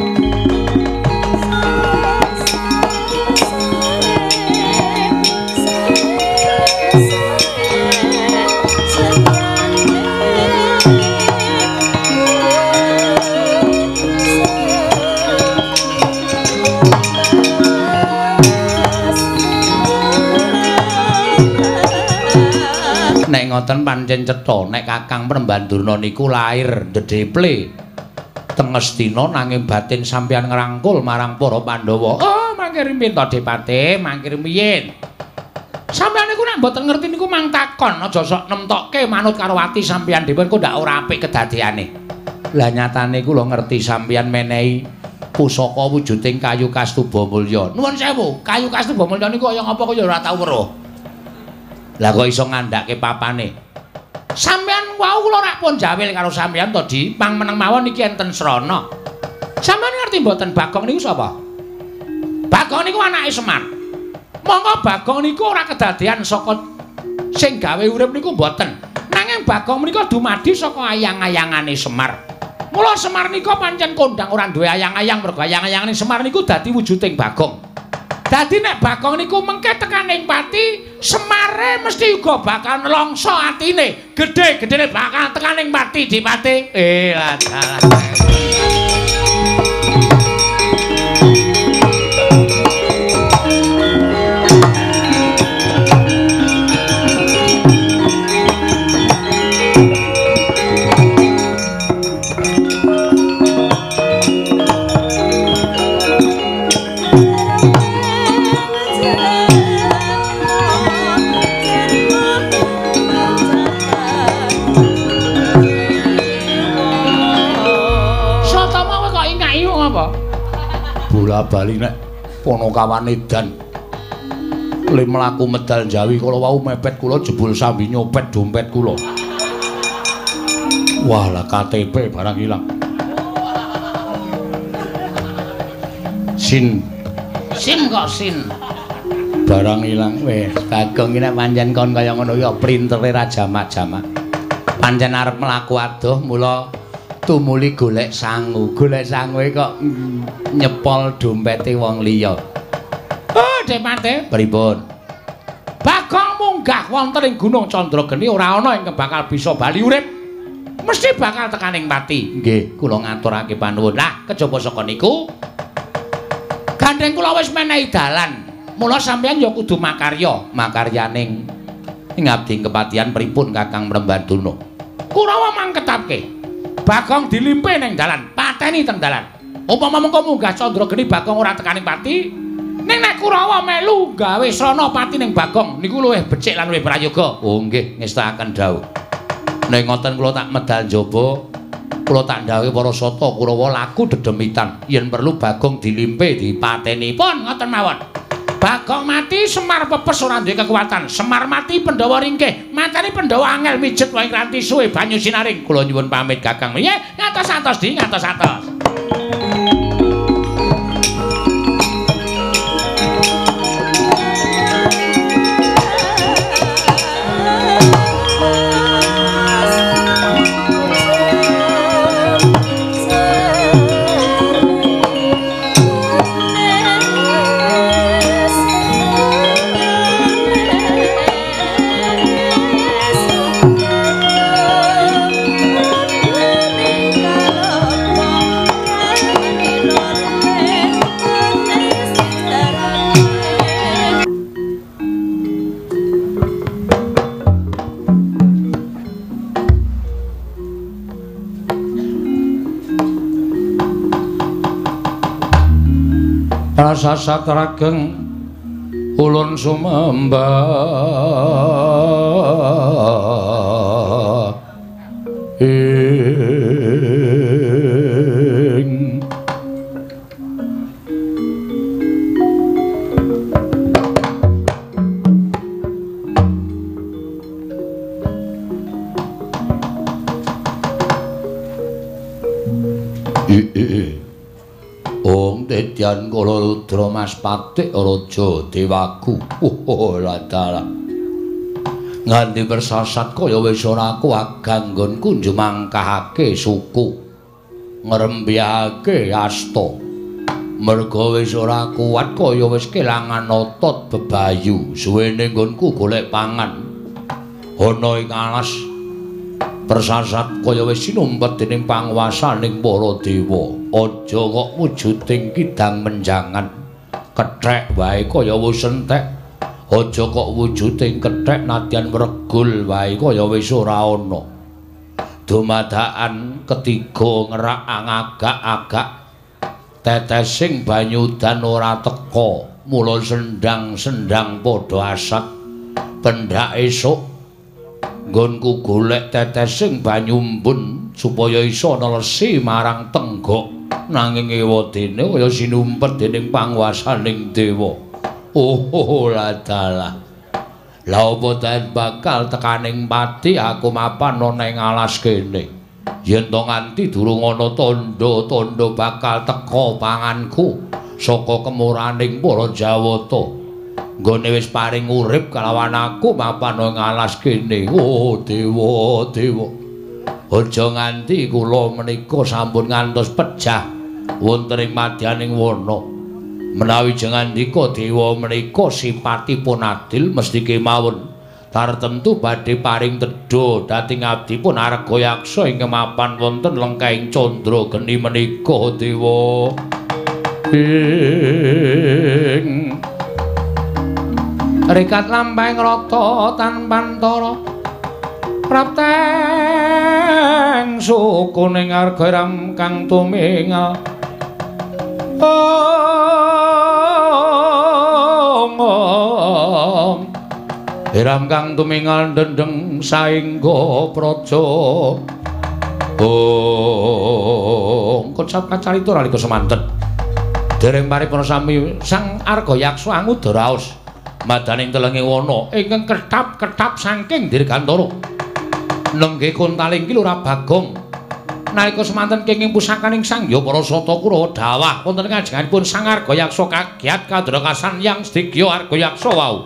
Nek ngoten pancen cetha nek Kakang Penembahan Durna niku lair Dedeple teng Astina nanging batin sampeyan ngrangkul marang para Pandhawa. Oh, mangke rimpin to Depate, mangke riyen. Sampeyan niku nek mboten ngerti niku mang takon aja sok nemtokke manut karo ati sampeyan dhewe kok ndak ora apik kedadeane. Lah nyatane kula ngerti sampeyan menehi pusaka wujuding kayu kastuba mulya. Nuwun sewu, kayu kastuba mulya niku kaya ngapa kok ya ora tau weruh. Lah kok iso ngandhake papane. Sampeyan wau kula rak pun jawil karo sampeyan to Di, pang meneng mawon iki enten srana. Sampeyan ngerti mboten Bagong niku sapa? Bagong niku anake Semar. Monggo Bagong niku ora kedadean saka sing gawe urip niku mboten. Nanging Bagong menika dumadi saka ayang-ayangane Semar. Mula Semar nika pancen kondang ora duwe ayang-ayang mergo ayang-ayangane Semar niku dadi wujuding Bagong. Dadi nek Bagong niku mengke tekaning pati, Semare mesti uga bakal nelongso atine. Gedhe-gedhene bakal tekaning pati Dipati. Eh, lah bola bali nek Ponokawan edan le mlaku medal Jawi kala wau mepet kula jebul sambi nyopet dompet kula. Wah lah K T P barang ilang. Sin sin kok sin barang ilang wis Bagong iki nek pancen kon kaya ngono ya printere ra jamak-jamak. Pancen arep mlaku adoh mula tumuli golek sangu. Golek sangue kok nyepol dompete wong liya. Oh, Depate, pripun? Bagong munggah wonten ing Gunung Candrageni ora ana ingkang bakal bisa bali urip. Mesti bakal tekaning pati. Nggih, kula ngaturake panuwun. Lah, kejaba saka niku gandeng kula wis menehi dalan. Mula sampeyan ya kudu makarya. Makaryaning ing abdi kepatihan pripun Kakang Penembahan Durna? Kurawa mangketake. Bagong dilimpe ning dalan, pateni teng dalan. Upama mengko munggah Candrageni Bagong ora tekaning pati, ning nek Kurawa melu gawe srana pati ning Bagong niku luwih becik lan luwih prayoga. Oh nggih, ngestakaken dawuh. Nek ngoten kula tak medal njaba, kula tak ndhawuhi para sata Kurawa laku dedemitan. Yen perlu Bagong dilimpe dipateni. Pun ngoten mawon. Bagong mati Semar pepes ora duwe kekuatan. Semar mati Pandhawa ringkih. Mateni Pandhawa angel mijet wae nganti suwe banyu sinaring. Kula nyuwun pamit Kakang. Nggih, ngatos-atos Di, ngatos-atos. rasa satrageng ulun sumembah ing Om Tedyan Kala Rudra Mas Patik Raja Dewaku. Oh ladala. Nganti bersasat kaya wis ora kuat ganggonku njumangkahake suku. Ngrembiyake asta. Merga wis ora kuat kaya wis kelangan otot bebayu. Suwene nggonku golek pangan. Ana ing alas persasat kaya wis sinumpet dening panguwasaning para dewa. Aja kok wujuding kidang menjangan kethek wae kaya wis entek. Aja kok wujuding kethek nadyan wregul wae kaya wis ora ana. Dumadakan ketiga ngerak angagak-agak tetesing banyu dan ora teka. Mula sendang-sendang padha asat. Pendak esuk nggonku golek tetesing banyu embun supaya isa nelesi marang tenggok. Nanging ewadene kaya sinumpet dening panguwasaning dewa. Oh ladala. La apa ten bakal tekaning pati aku mapan ana ing alas kene. Yen to nganti durung ana tandha-tandha bakal teka panganku saka kemuraning para Jawata. Nggone wis paring urip kalawan aku mapan ing alas kene. Oh dewa, dewa. Aja nganti kula menika sampun ngantos pejah wonten ing madyaning wana. Menawi jengandika dewa menika sipatipun adil mesti kemawon tartemtu badhe paring tedha dhateng abdipun Arga Yaksa ing mapan wonten lengkaing Candra Geni menika dewa. Ing rikat lampahing rata tanpa antara prapteng sukuning Arga Ram kang tumingal om Iram kang tumingal dendeng saengga praja om kocap kacarita nalika semanten dereng paripurna sami Sang Arga Yaksa angudha raos madaning telenging wana ingkang ketap-ketap saking Dirgantara nenggih kuntaling ki ora bagong nalika semanten kenging pusakaning Sang Hyang Parasata Kurawa dawah wonten kajenganipun Sang Arga Yaksa kagiat kadrakasan yang sedhikya Arga Yaksa wau.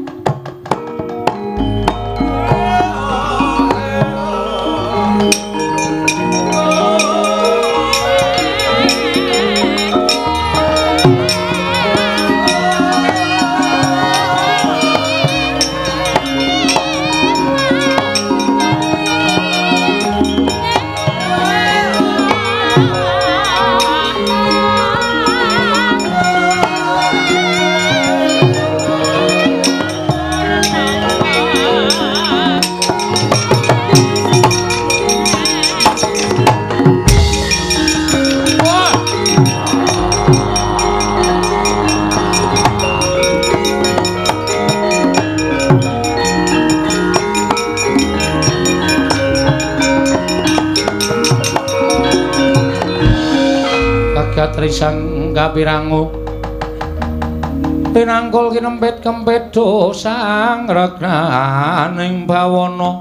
Trisang kapirangu pinangkul kinempit-kempit dosang regnaning bawana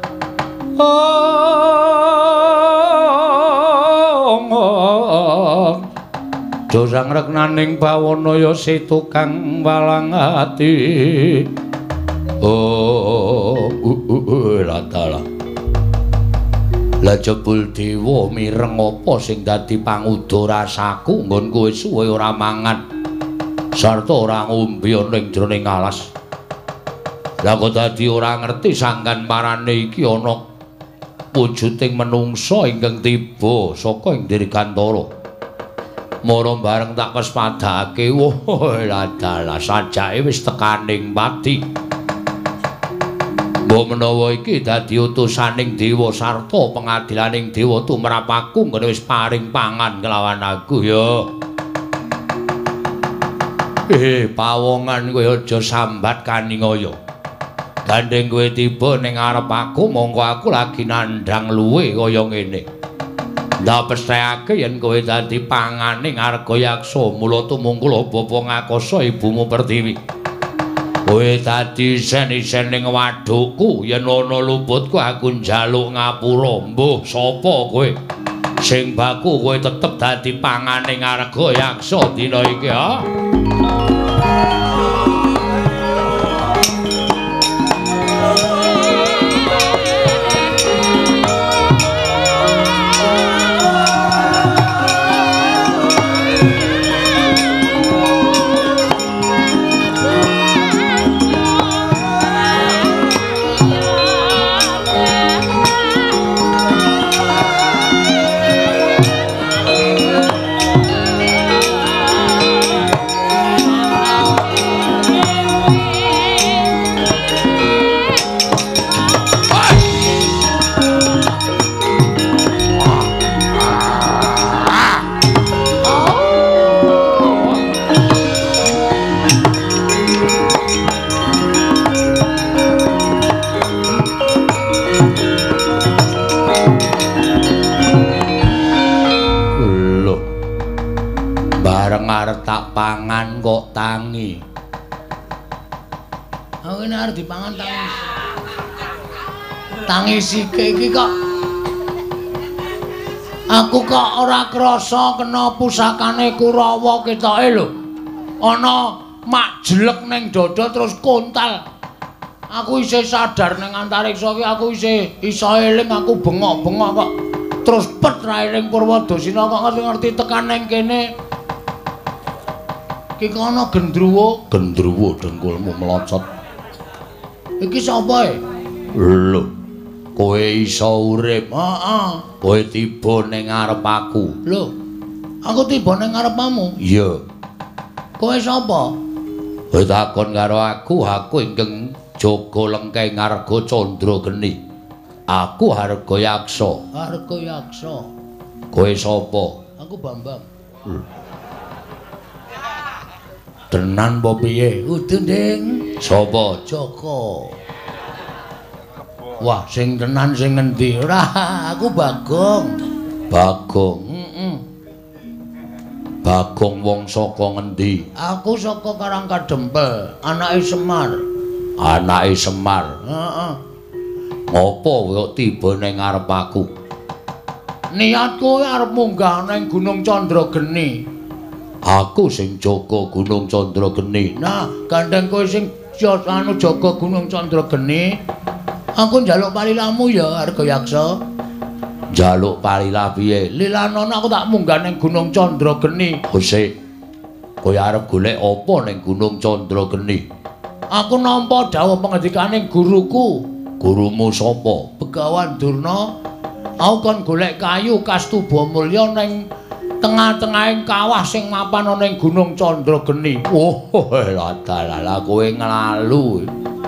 oh dosang regnaning bawana ya setukang walang ati oh latala lah jebul dewa mireng apa sing dadi pangudha rasaku nggonku wis suwe ora mangan sarta ora ngombe ana ing jroning alas. Lah kok dadi ora ngerti sangkan marane iki ana wujuding menungsa ingkang tiba saka ing Dirgantara. Mara bareng tak pespadake woh ladalah sajake wis tekaning pati. Mbok menawa iki dadi utusaning dewa sarta pengadilaning dewa tumrap aku ngene wis paring pangan kelawan aku ya. Eh, pawongan kowe aja sambat kaningaya. Gandeng kowe tiba ning arep aku, mongko aku lagi nandhang luwe kaya ngene. Ndak pesthekake yen kowe dadi panganing Argayaksa, mula tumungkul bapa ngakasa ibumu Pertiwi. Kowe dadi isen-isen ning wadukku, yen ana luputku aku njaluk ngapura. Mbuh sapa kowe? Sing baku kowe tetep dadi panganing Argayaksa dina iki, ha? Tak pangan kok tangi. Aku ini harus dipangan tangi. Tangi sike iki kok. Aku kok ora krasa kena pusakane Kurawa ketoke lho. Ana mak jelek ning dada terus kontal. Aku isih sadar ning antariksa iki aku isih iso eling aku bengok-bengok kok. Terus pet ra eling Purwadasina kok ngerti-ngerti tekan ning kene. Iki kono gendruwo, gendruwo dengkulmu melocot. Iki sapa e? Lho, kowe iso urip. Heeh. Kowe tiba ning ngarep aku. Lho, aku tiba ning ngarepmu? Iya. Kowe sapa? Kowe takon karo aku, aku ingkang jaga lengkeng Arga Candrageni. Aku Argayaksa. Argayaksa. Kowe sapa? Aku Bambang. Hmm. Tenan apa piye? Kudu, Ding. Sapa? Joko. Wah, sing tenan sing ngendi? Ora, aku Bagong. Bagong. Heeh. Bagong wong saka ngendi? Aku saka Karangkadempel, anake Semar. Anake Semar. Heeh. Ngopo kok tiba ning ngarep aku? Niatku arep munggah ning Gunung Candrageni. Aku sing jaga Gunung Candrageni. Nah, gandeng kowe sing anu jaga Gunung Candrageni. Aku njaluk palilamu ya Argayaksa. Njaluk palilah piye? Lilanana aku tak munggah ning Gunung Candrageni. Hosik. Kowe arep golek apa ning Gunung Candrageni? Aku nampa dawuh pangendikaning guruku. Gurumu sapa? Begawan Durna. Aku kon golek kayu Kastuba Mulya ning tengah-tengahing kawah sing mapan ana ing Gunung Candrageni. Oh, la dalala kowe nglalu.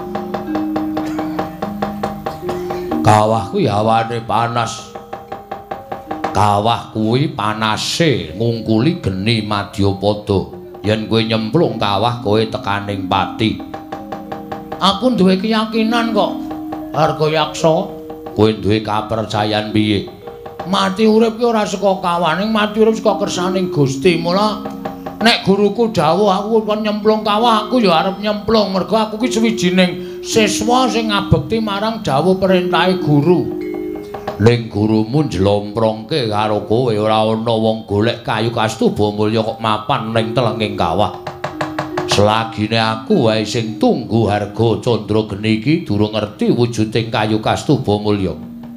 Kawah kuwi awane panas. Kawah kuwi panase ngungkuli geni Madyapada. Yen kowe nyemplung kawah kowe tekaning pati. Aku duwe keyakinan kok, Argayaksa. Kowe duwe kapercayan piye? Mati urip ki ora saka kawaning, mati urip saka kersaning Gusti. Mula nek guruku dawuh aku kon nyemplung kawah, aku ya arep nyemplung. Mergo aku ki sawijining siswa sing ngabekti marang dawuh perintahe guru. Ning gurumu njlomprongke karo kowe ora ana wong golek kayu Kastuba Mulya kok mapan ning telenging kawah. Selagine aku wae sing tunggu Arga Candrageni iki durung ngerti wujuding kayu Kastuba Mulya.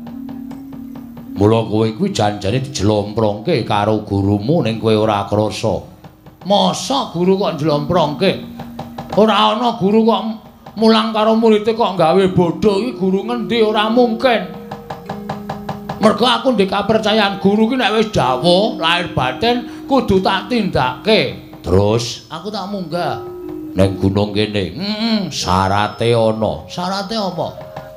Mula kowe kuwi janjane dijlomprongke karo gurumu ning kowe ora krasa. Masa guru kok njlomprongke? Ora ana guru kok mulang karo muridé kok gawe bodho iki guru ngendi ora mungkin. Mergo aku ndek kapercayaan guru ki nek wis dawuh lahir batin kudu tak tindake. Terus aku tak munggah ning gunung kene. Heeh, syarate ana. Syarate apa?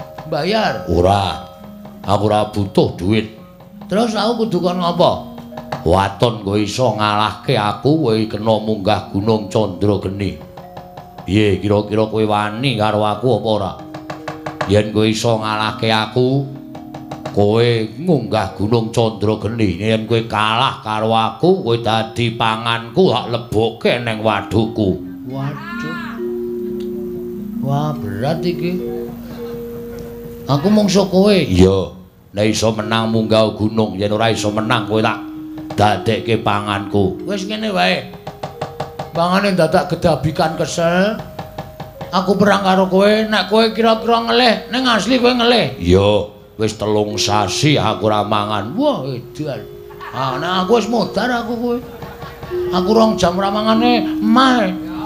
Bayar. Ora. Aku ora butuh duit. Terus aku kudu kon ngapa? Waton kowe iso ngalahke aku, kowe kena munggah Gunung Candrageni. Piye kira-kira kowe wani karo aku apa ora? Yen kowe iso ngalahke aku, kowe munggah Gunung Candrageni. Yen kowe kalah karo aku, kowe dadi panganku hak lebokke ning wadukku. Waduh. Wah, berat iki. Aku mungsuh kowe. Iya, nek iso menang munggah gunung, yen ora iso menang kowe tak dadekke panganku. Wis ngene wae. Pangane dadak gedabikan kesel. Aku perang karo kowe, nek kowe kira-kira ngelih, ning asli kowe ngelih. Iya, wis telung sasi aku ora mangan. Wah, edan. Ah, nek aku wis modar aku kowe. Aku rong jam ora mangane emah.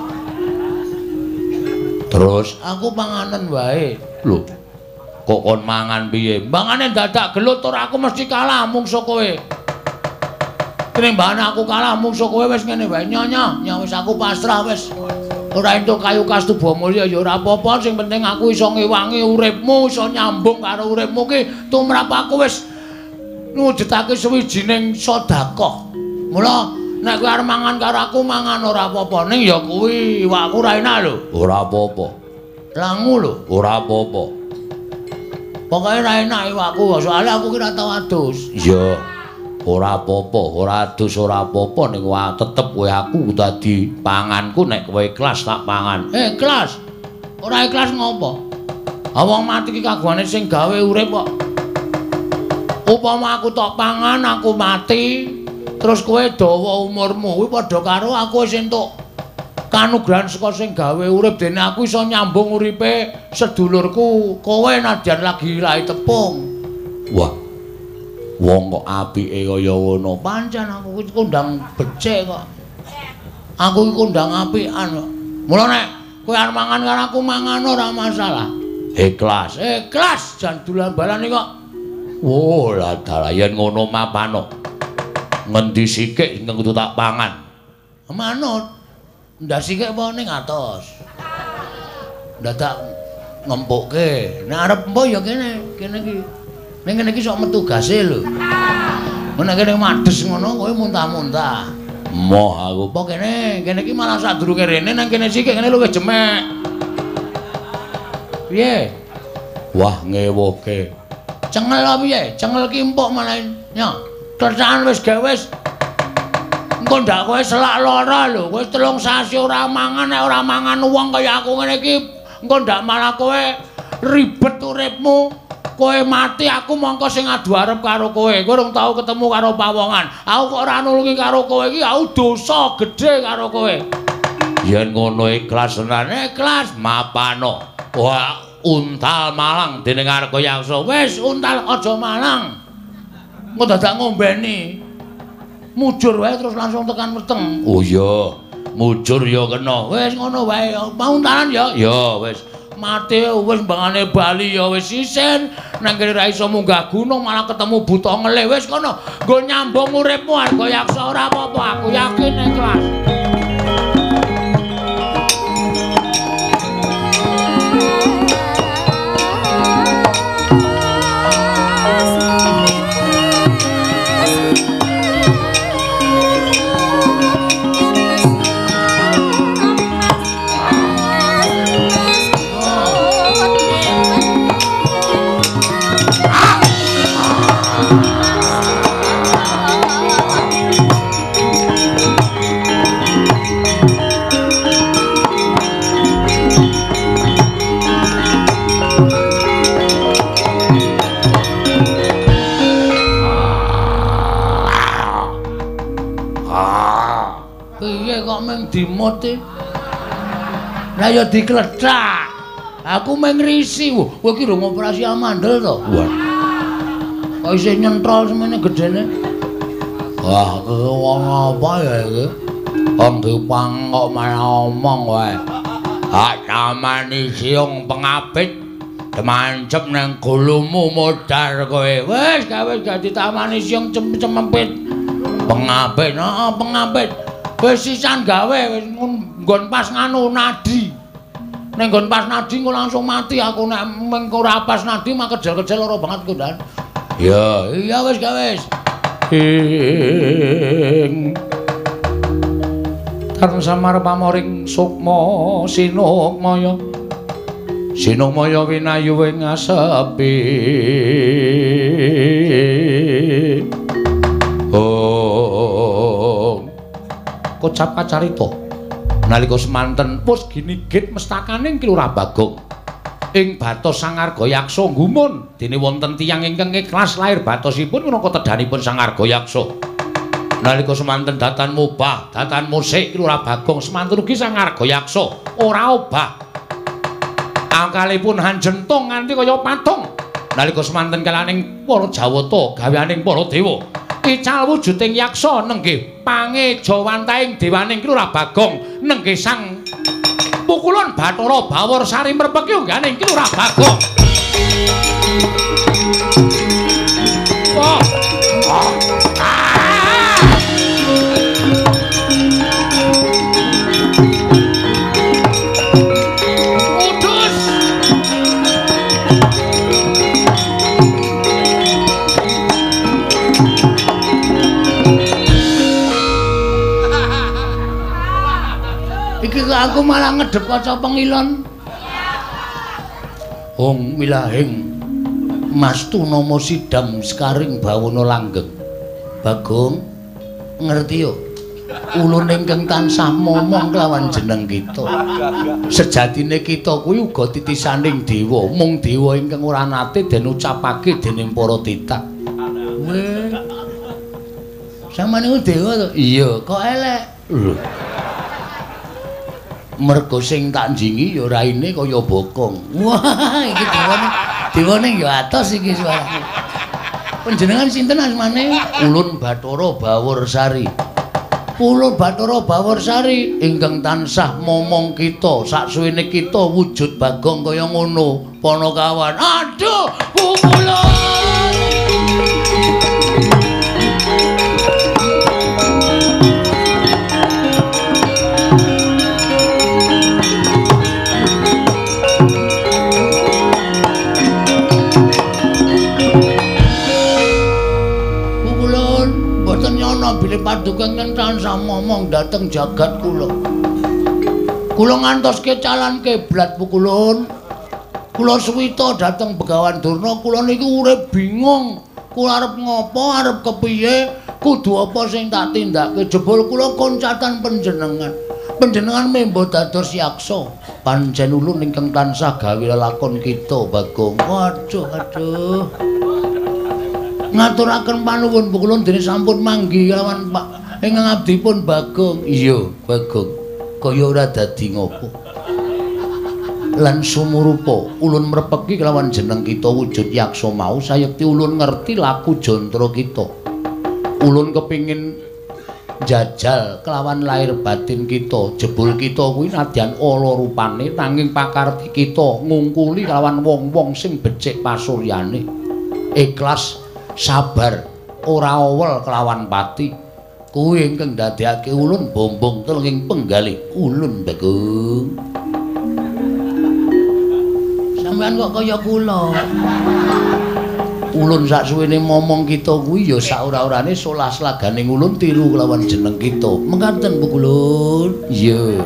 Terus aku panganen wae. Lho. Kok kon mangan piye? Mbangane dadak gelut ora aku mesti kalah mungsuh kowe. Tinimbangane aku kalah mungsuh kowe wis ngene wae. Nyonya, ya wis aku pasrah wis. Ora entuk kayu Kastuba Mulya ya ora apa-apa, sing penting aku iso ngewangi uripmu, iso nyambung karo uripmu ki tumrap aku wis ngujudake sewijining sedekah. Mula nek kowe arep mangan karo aku mangan ora apa-apa, ning ya kuwi iwakku ra enak lho. Ora apa-apa. Langu lho, ora apa-apa. Pokoke ra enak iwakku, soalnya aku ki ra tau adus. Iya. Ora apa-apa, ora adus ora apa-apa ning wae tetep kowe aku dadi panganku nek kowe ikhlas tak pangan. Eh, ikhlas. Ora ikhlas ngopo? Wong mati ki kagungane sing gawe urip kok. Upama aku tok pangan, aku mati, terus kowe dawa umurmu, kuwi padha karo aku wis entuk kanugrahan saka sing gawe urip dene aku iso nyambung uripe sedulurku. Kowe nadyan lagi lahi tepung. Wah. Wong kok apike kaya ngono. Pancen aku iki kondang becik kok. Aku iki kondang apikan kok. Mula nek kowe arep mangan karo aku mangan ora masalah. Ikhlas. Ikhlas jan dolan balane kok. Oh, lah dalah yen ngono mapano. Ngendi sikik sing kudu tak pangan? Manut. Ndak sikik apa ning atos. Dadak ngempukke. Nek arep empo ya kene, kene iki. Ning kene iki sok metu gase lho. Nek kene madhes ngono kowe muntah-muntah. Moh aku. Apa kene? Kene iki malah sadurunge rene nang kene sikik kene luwih jemek. Piye? Wah, ngewuhke. Cengel apa piye? Cengel ki empuk malah nya. Kerjaan wis gawe wis. Engko ndak kowe selak lara lho. Kowe telung sasi ora mangan, nek ora mangan wong kaya aku ngene iki engko ndak malah kowe ribet uripmu. Kowe mati aku mongko sing adu arep karo kowe. Kowe urung tau ketemu karo pawongan. Aku kok ora nulungi karo kowe iki aku dosa gedhe karo kowe. Yen ngono ikhlas tenan, ikhlas mapano. Wah, untal malang dening Arga Yaksa. Wis untal aja malang. Engko dadak ngombeni. Mujur wae terus langsung tekan weteng. Oh iya, mujur ya kena. Wis ngono wae. Pauntalan ya. Ya wis. Mati wis mbangane bali ya wis isin. Nang kene ra iso munggah gunung malah ketemu buta ngelih. Wis kono nggo nyambung uripmu Arga Yaksa ora apa-apa. Aku yakin ikhlas. Dimut e. Lah ya dikledak. Aku meng risi. Kowe iki rung operasi amandel to? Wah. Kok isih nyentrol semene gedene. Wah, wong apa ya iki? Wong dipang kok malah omong wae. Hak tamani siung pengapit demancep nang gulumu modar kowe. Wis gawe dadi tamani siung cempempit. Pengapit, heeh, pengapit. Wis sisan gawe wis nggon pas nganu nadi. Ning nggon pas nadi engko langsung mati aku nek mengko ora pas nadi mah kejel-kejel ora banget ku Dan. Ya, iya wis gawe wis. ing tansah pamoring sukma sinukmaya sinukmaya winayu ing asepi oh kocap kacarita nalika semanten pus ginigit mestakaning Kilurah Bagong ing Batos Sang Arga Yaksa gumun dene wonten tiyang ingkang ikhlas lair batosipun minangka tedhanipun Sang Arga Yaksa nalika semanten datan mubah datan musik Kilurah Bagong semanten ugi Sang Arga Yaksa ora obah angkalipun hanjentung nganti kaya patung nalika semanten kalaning para Jawata gaweaning para dewa ical wujuding yaksa nenggih pangejawantaing dewaning Kilurah Bagong nenggih Sang Pukulun Bathara Bawur Sari mrepeki ungganing Kilurah Bagong. Oh. Oh. Ah. Udus. Iki kok aku malah ngedep kaca pengilon. Hong milahing Mastu Nomo Sidam Sekaring Bawana Langgeng. Bagong ngerti yo. Ulun ingkang tansah momong kelawan jeneng kita. Sejatine kita kuwi uga titisaning dewa, mung dewa ingkang ora nate den ucapake dening para titah. Weh. Samane ku dewa to? Iya, kok elek. Lho. Mergo sing tak njingi ya raine kaya bokong. Wah, iki dewane dewane ya atos iki suarane. Panjenengan sinten asmane? Ulun Bathara Bawur Sari. Ulun Bathara Bawur Sari ingkang tansah momong kita saksuwene kita wujud Bagong kaya ngono. Panakawan. Aduh, pukulun. Bilih paduka ingkang tansah momong dhateng jagat kula. Kula ngantoske calon kiblat Pukulun. Kula suwita dhateng Begawan Durna, kula niku urip bingung. Kula arep ngopo, arep kepiye, kudu apa sing tak tindake. Jebul kula koncatan panjenengan. Panjenengan membo dados yaksa. Pancen ulun ingkang tansah gawe lelakon kita, Bagong. Waduh, aduh. Ngaturaken panuwun Pukulun dene sampun manggi lawan Pak ingkang abdipun Bagong. Iya, Bagong. Kaya ora dadi ngopo. Lan sumurupa ulun mrepeki kelawan jeneng kita wujud yaksa mau sayekti ulun ngerti laku jantra kita. Ulun kepingin jajal kelawan lahir batin kita. Jebul kita kuwi nadyan ala rupane nanging pakarti kita ngungkuli kelawan wong-wong sing becik pasuryane. Ikhlas sabar ora awel kelawan pati kuwi ingkang ndadekake ulun bombong telenging penggalih ulun Bagong. Sampeyan kok kaya kula. Ulun saksuwene momong kita kuwi ya sak ora-orane solas laganing ulun tiru kelawan jeneng kita. Mengkaten Pukulun. Iya.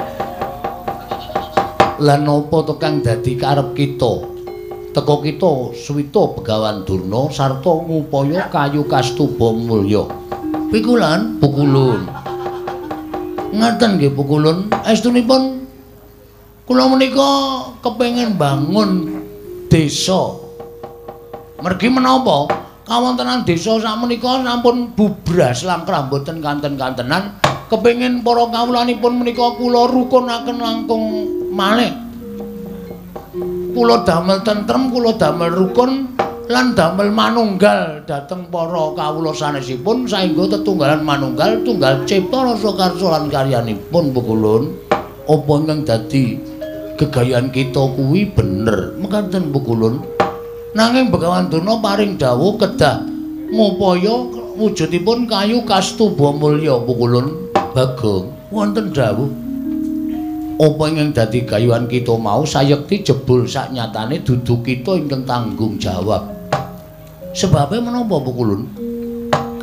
Lan napa to kang dadi karep kita? Teko kita suwita Begawan Durna sarta ngupaya kayu kastuba mulya. Pikulan Pukulun. Ngaten nggih Pukulun, estunipun kula menika kepengin bangun desa. Mergi menapa kawontenan desa sakmenika sampun bubras langkrah boten kanten-kantenan. Kepengin para kawulanipun menika kula rukunaken langkung malih. Kula damel tentrem, kula damel rukun lan damel manunggal dhateng para kawula sanesipun saengga tetunggalan manunggal tunggal cipta rasa karsa lan karyanipun Pukulun. Apa ingkang dadi gegayan kita kuwi bener mekaten Pukulun. Nanging Begawan Durna paring dawuh kedah ngupaya wujudipun kayu kastuba mulya Pukulun. Bagong wonten dawuh apa ingkang dadi gayuhan kita mau sayekti jebul saknyatane dudu kita ingkang tanggung jawab. Sebabe menapa Pukulun?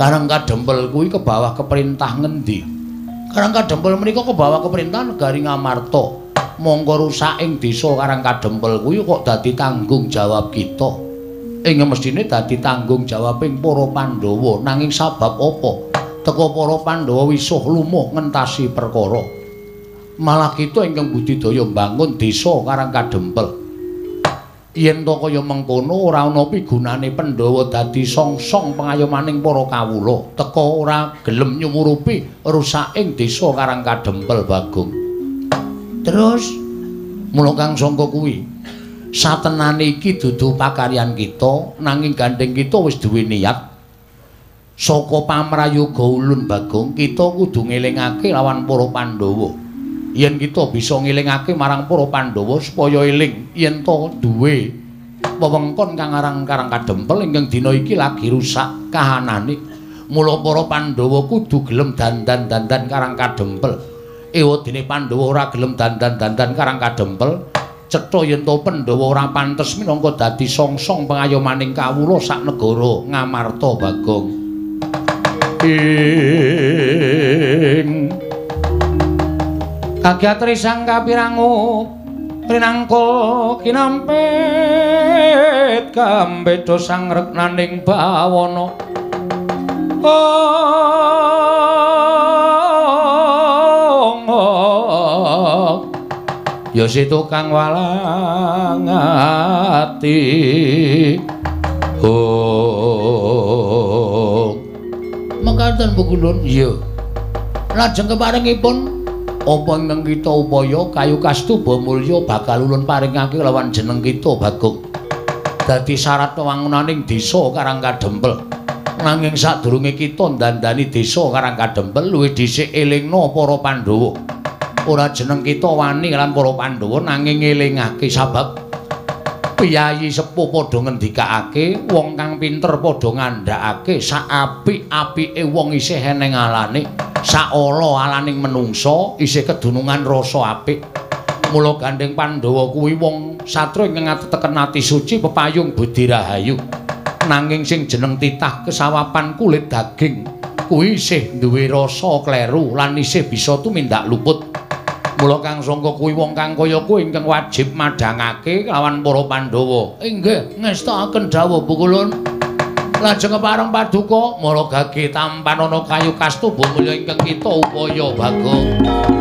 Karang Kadempel kuwi ke bawah keperintah ngendi? Karang Kadempel menika ke bawah keperintah negari Ngamarta. Monggo rusak ing desa Karang Kadempel kuwi kok dadi tanggung jawab kita. Ing mestine dadi tanggung jawabing para Pandhawa, nanging sabab apa? Teka para Pandhawa wisuh lumuh ngentasi perkara. Malah kita ingkang budidaya mbangun desa Karang Kadempel. Yen to kaya mengkono ora ana pigunane Pandhawa dadi songsong pengayomaning para kawula, teka ora gelem nyumurupi rusak ing desa Karang Kadempel Bagong. Terus mula kang sangka kuwi, satenane iki dudu pakaryan kita, nanging gandeng kita wis duwe niat. Saka pamrayoga ulun Bagong, kita kudu ngelingake lawan para Pandhawa. Yen kita bisa ngelingake marang para Pandhawa supaya eling yen to duwe wewengkon kang aran Karang Kadempel ingkang dina iki lagi rusak kahanane. Mula para Pandhawa kudu gelem dandan-dandan Karang Kadempel. Ewadene Pandhawa ora gelem dandan-dandan Karang Kadempel, cetha yen to Pandhawa ora pantes minangka dadi songsong pengayomaning kawula sak negara Ngamarta Bagong. Ing Kagyatri sang kapirangu rinangka kinampit kambeda sang reknaning bawana. Oh, ya situ kang walang ati. Oh, mekaten Bu Kulun. Iya. Lajeng keparengipun apa ingkang kita upaya kayu kastuba mulya bakal ulun paringake lawan jeneng kita Bagong. Dadi syarat wangunaning desa Karang Kadempel. Nanging sadurunge kita ndandani desa Karang Kadempel luwih dhisik elingna para Pandhawa. Ora jeneng kita wani lan para Pandhawa nanging ngelingake sabab piyayi sepuh padha ngendikake, wong kang pinter padha ngandhakake sak apik-apike wong isih eneng alane. Sak ala alaning menungsa isih kedunungan rasa apik. Mula gandeng Pandhawa kuwi wong satra ingkang ngateken ati suci pepayung budi rahayu. Nanging sing jeneng titah kesawapan kulit daging kuwi isih duwe rasa kleru lan isih bisa tumindak luput. Mula kang sangka kuwi wong kang kaya kuwi ingkang wajib madhangake lawan para Pandhawa. Inggih, ngestakaken dawuh Bu Kulun. Lajeng kepareng paduka mara gage tampan ana kayu kastuba mulya ingkang kita upaya Bagong.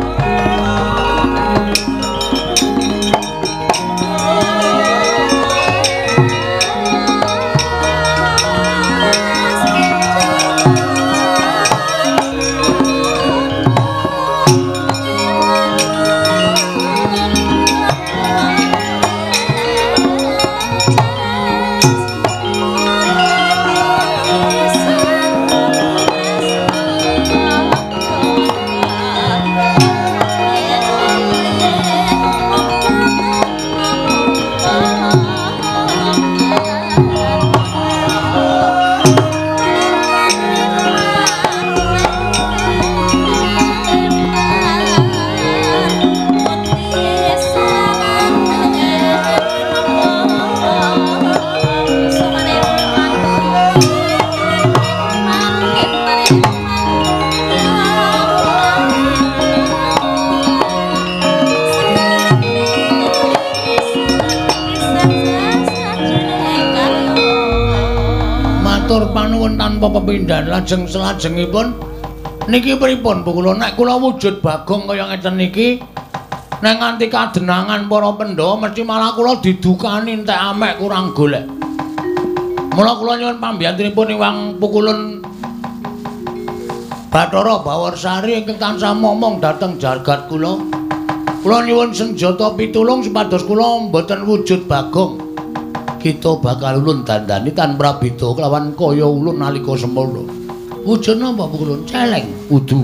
Pepindhan lajeng selajengipun niki pripun Bu Kulun? Nek kula wujud Bagong kaya ngeten niki nek nganti kadenangan para Pandhawa mesti malah kula didukani entek amek kurang golek. Mula kula nyuwun pambiyantunipun Iwang Bu Kulun Bathara Bawarsari ingkang tansah momong dhateng jagat kula. Kula nyuwun senjata pitulung supados kula mboten wujud Bagong. Kita bakal ulun dandani tan prabita kelawan kaya ulun nalika semana. Wujud napa Bu Kulun? Celeng. Udu.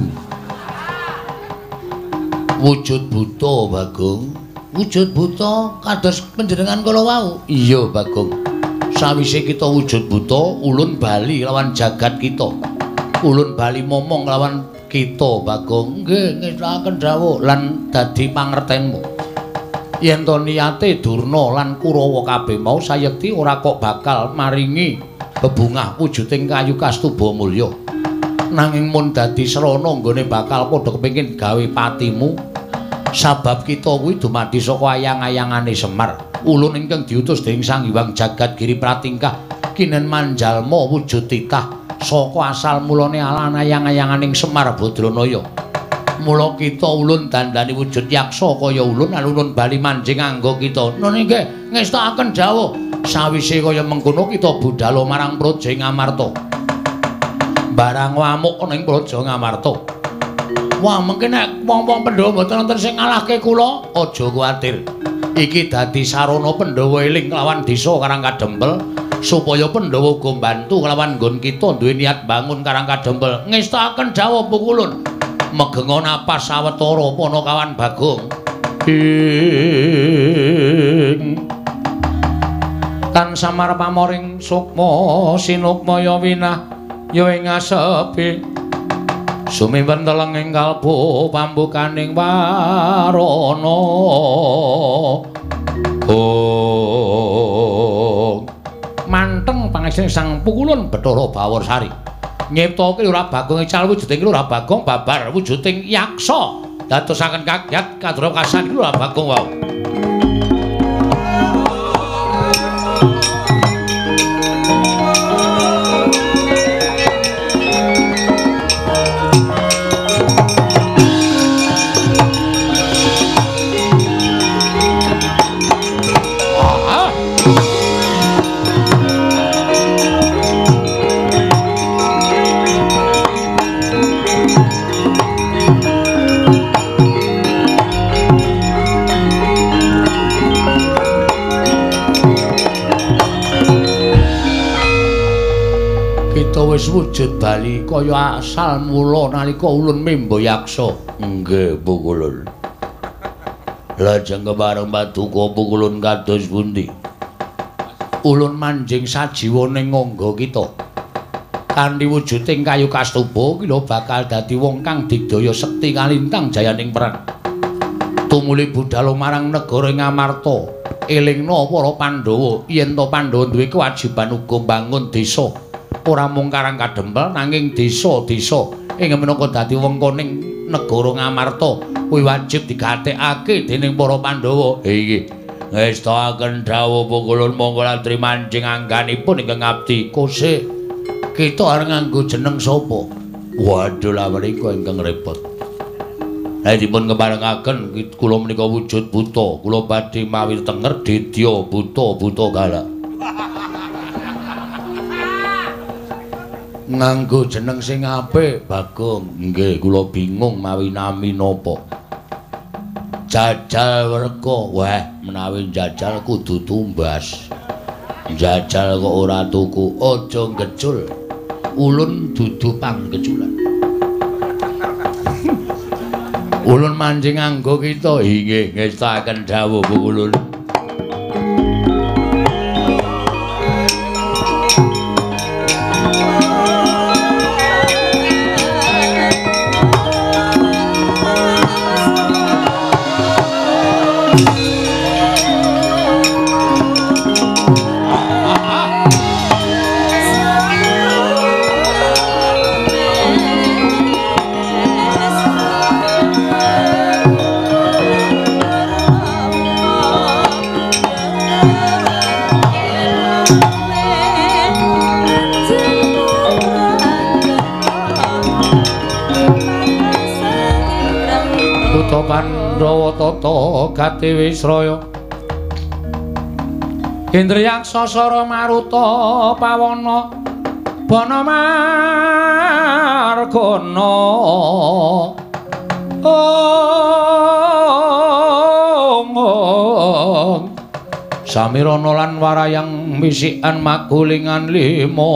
Wujud buta Bagong. Wujud buta kados panjenengan kala wau. Iya Bagong. Sawise kita wujud buta, ulun bali lawan jagat kita. Ulun bali momong lawan kita Bagong. Nggih, ngestakaken dawuh lan dadi pangertenmu. Yen to niyate Durna lan Kurawa kabeh mau sayekti ora kok bakal maringi bebungah wujuding kayu kastuba mulya. nanging mun dadi srana nggone bakal padha kepengin gawe patimu. Sabab kita kuwi dumadi saka ayang-ayangane Semar. Ulun ingkang diutus dening Sang Hyang Jagat Giri Pratingkah kinen manjalma wujud titah saka asal mulane alan ayang-ayanganing Semar Badranaya. Mula kita ulun dandani wujud yaksa kaya ulun alun bali manjing anggo kita. Nun nggih ngestakaken dawuh sawise kaya mengkono kita budhal marang Praja Ngamarta. Barang wamuk ning Praja Ngamarta. Wah, mengke nek wong-wong Pandhawa mboten wonten sing ngalahke kula, aja kuwatir. Iki dadi sarana Pandhawa eling kelawan desa Karang Kadempel supaya Pandhawa uga mbantu kelawan nggon kita duwe niat bangun Karang Kadempel. Ngestakaken dawuh pukulun. Megenga napas sawetara Panakawan Bagong. Ing tan samar pamoring sukma sinukmaya winah ya ing asepi. Sumimpun teleng ing kalbu pambukaning warana. Oh. Manteng pangesane Sang Pukulun Bathara Bawarsari. Nyiptake Lurah Bagong ical wujuding Lurah Bagong babar wujuding yaksa. Dadosaken kagyat kadra kasan Lurah Bagong wau. Wis wujud bali kaya asal mula nalika ulun mimba yaksa. Nggih, Pukulun. Lajeng kepareng paduka Pukulun kados pundi? Ulun manjing sajiwaning ngangga kita. Kanthi wujuding kayu kastuba kila bakal dadi wong kang digdaya sekti kalintang jayaning perang. Tumuli budhal marang negara Ngamarta. Elingna para Pandhawa yen to Pandhawa duwe kewajiban uga mbangun desa. Ora mung Karang Kadempel nanging desa-desa ing minangka dadi wengkoning negara Ngamarta kuwi wajib digatekake dening para Pandhawa. Iki ngestakaken dawuh Pukulun monggo latri manjing angganipun ingkang ngabdi. Kosek kita arep nganggo jeneng sapa? Waduh la menika ingkang repot. Lah dipun keparengaken kula menika wujud buta, kula badhe mawi tenger Dedya buta-buta galak. Nganggo jeneng sing apik, Bagong. Nggih, kula bingung mawi nami napa. Jajal Werka. Wah, menawi jajal kudu tumbas. Jajal kok ora tuku, aja ngecul. Ulun dudu panggeculan. Ulun manjing nganggo kita. Inggih, ngestakaken dawuh Pukulun. Pandhawa tata gati Wisraya Indriyaksa Sara Maruta Pawana Bana Margana Ong Samirana lan warayang misikan magulingan lima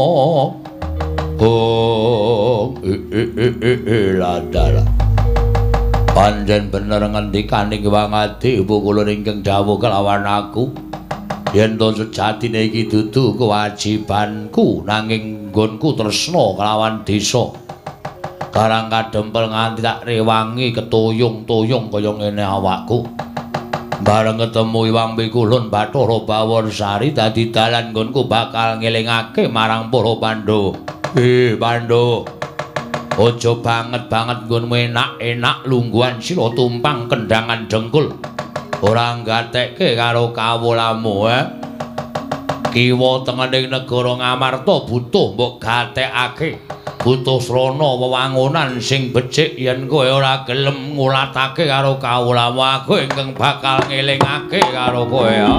Ong ladala Panjen bener ngendikaning wangadi Pukulun ingkang dawuh kelawan aku yen to sejatine iki dudu kewajibanku nanging nggonku tresna kelawan desa Karang Kadempel nganti tak rewangi ketoyong-toyong kaya ngene awakku bareng ketemu Hyang Pikulun Bathara Bawarsari dadi dalan nggonku bakal ngelingake marang para Pandhawa. Eh Pandhawa Aja banget-banget nggonmu enak-enak lungguhan sila tumpang kendangan dengkul. Ora nggatekke karo kawulamu, eh. Kiwa tengening negara Ngamarta butuh mbok gatekake. Butuh srana wewangunan sing becik yen kowe ora gelem ngulatake karo kawulamu, aku ingkang bakal ngelingake karo kowe, ya.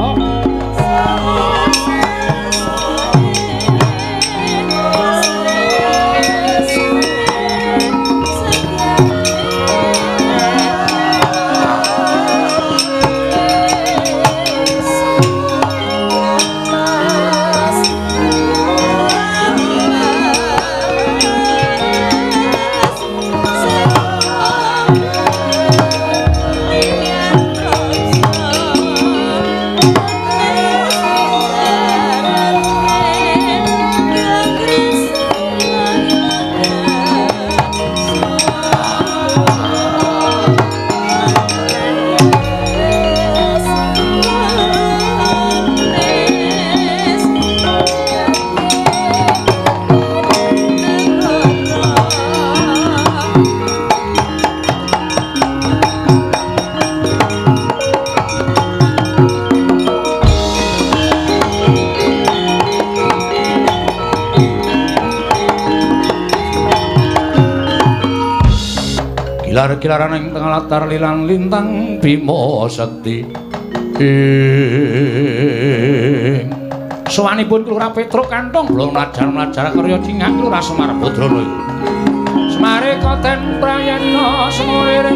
Kilar-kilaran ing tengah latar lilang lintang Bima Sekti. Sawanipun Lurah Petruk Kantong belum mlajar-mlajar karya cingak Lurah Semar Badrana. Semare Koten Prayana Semuriris.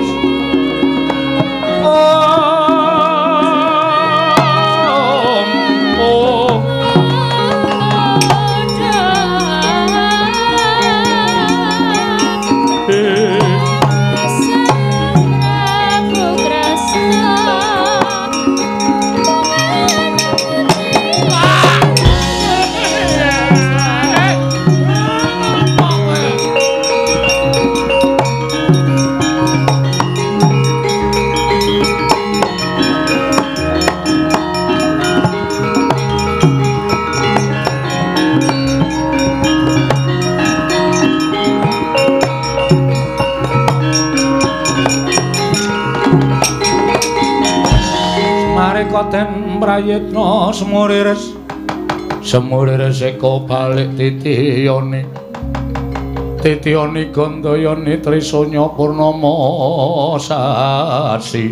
Koten Prayitna Semuriris. Semuriris eko balik titiyane. Titiyane Gandayane Trisanya Purnama sasi.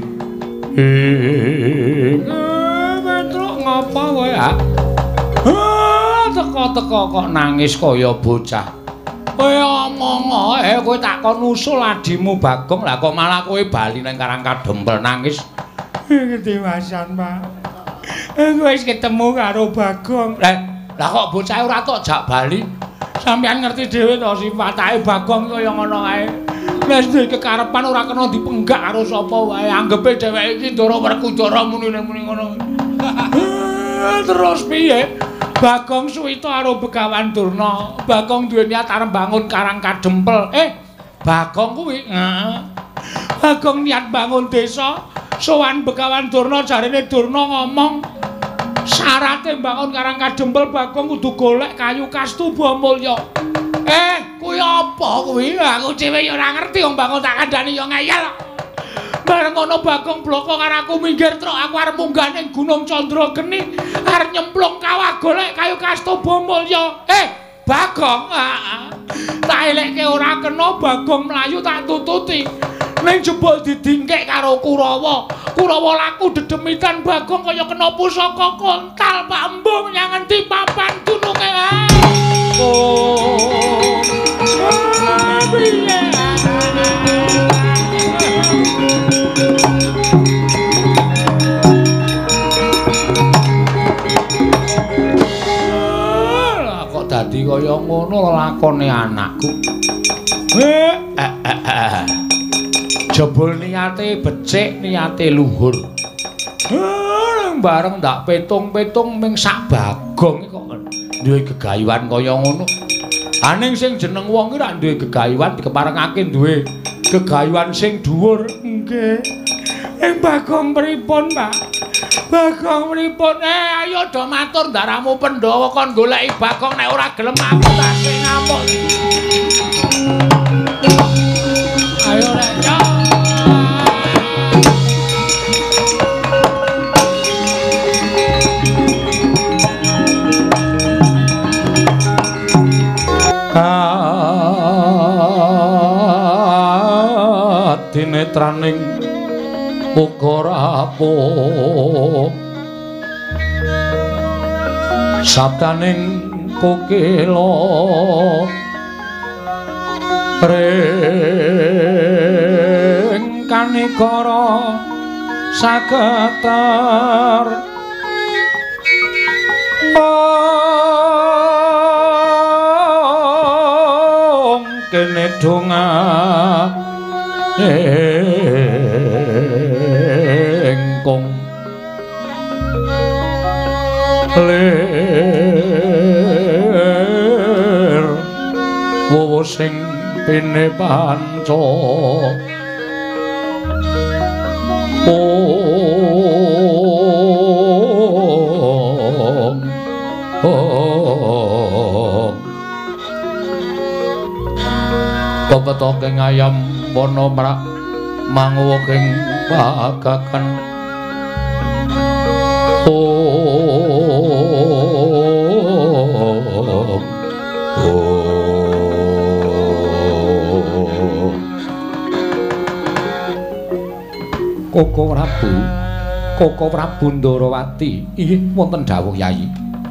Petruk ngapa kowe, ah? Teko-teko kok nangis kaya bocah. Kowe omong ae kowe tak kon usul adimu Bagong, lah kok malah kowe bali nang Karang Kadempel nangis. Kedewasan, Pak. Aku wis ketemu karo Bagong. Lah, lah kok bocah ora tok jak bali? Sampeyan ngerti dhewe to sifate Bagong kaya ngono ae. Wis duwe kekarepan ora kena dipenggak karo sapa wae. Anggepe dheweke iki Ndara Werkudara muni-muni ngono. Terus piye? Bagong suwita karo Begawan Durna. Bagong duwe niat arep bangun Karang Kadempel. Eh, Bagong kuwi, heeh. Bagong niat bangun desa. Sowan Begawan Durna jarene Durna ngomong syarate mbangun Karang Kadempel Bagong kudu golek kayu kastuba mulya. Eh, kuwi apa kuwi? Aku dhewe ya ora ngerti wong bangun tak kandhani ya ngeyel. Bareng ngono Bagong bloko karo aku minggir truk aku arep munggah ning Gunung Candrageni arep nyemplung kawah golek kayu kastuba mulya. Eh, Bagong, heeh. Tak elekke ora kena Bagong mlayu tak tututi. Ning jebul didingkek karo Kurawa. Kurawa laku dedemitan Bagong kaya kena pusaka kontal Pak Embung nyang endi papan dununge. Oh. Piye? Lah kok dadi kaya ngono lakone anakku. Eh, eh, eh, eh. Jebul niate becik, niate luhur. Bareng bareng ndak petung-petung ming sak Bagong iki kok duwe gegayuhan kaya ngono. Aning sing jeneng wong iki ra duwe gegayuhan dikeparengake duwe gegayuhan sing dhuwur. Nggih. Ing Bagong pripun, Pak? Bagong pripun? Eh, ayo do matur ndaramu Pandhawa kon goleki Bagong nek ora gelem aku tak sing ngamuk. netraning uga rapuh sabdaning kokila ring kanikara sagetar om kene donga engkong lir wowo sing pene panca om om kepetoke ngayam wana mrak manguwuking pagakan om Koko Prabu, Koko Prabu Ndarawati, inggih wonten dawuh Yayi.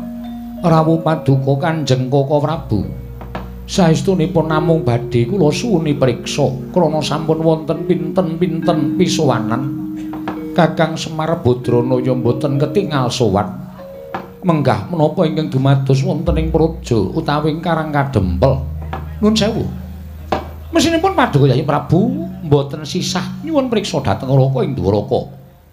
Rawuh paduka Kanjeng Koko Prabu. Saestunipun namung badhe kula suwuni priksa krana sampun wonten pinten-pinten pisowanan. Kakang Semar Badranaya mboten ketingal sowan. Menggah menapa ingkang dumados wonten ing praja utawi ing Karang Kadempel. Nuwun sewu. Mesinipun paduka Yayi Prabu mboten sisah nyuwun priksa dhateng Raka ing Dwaraka.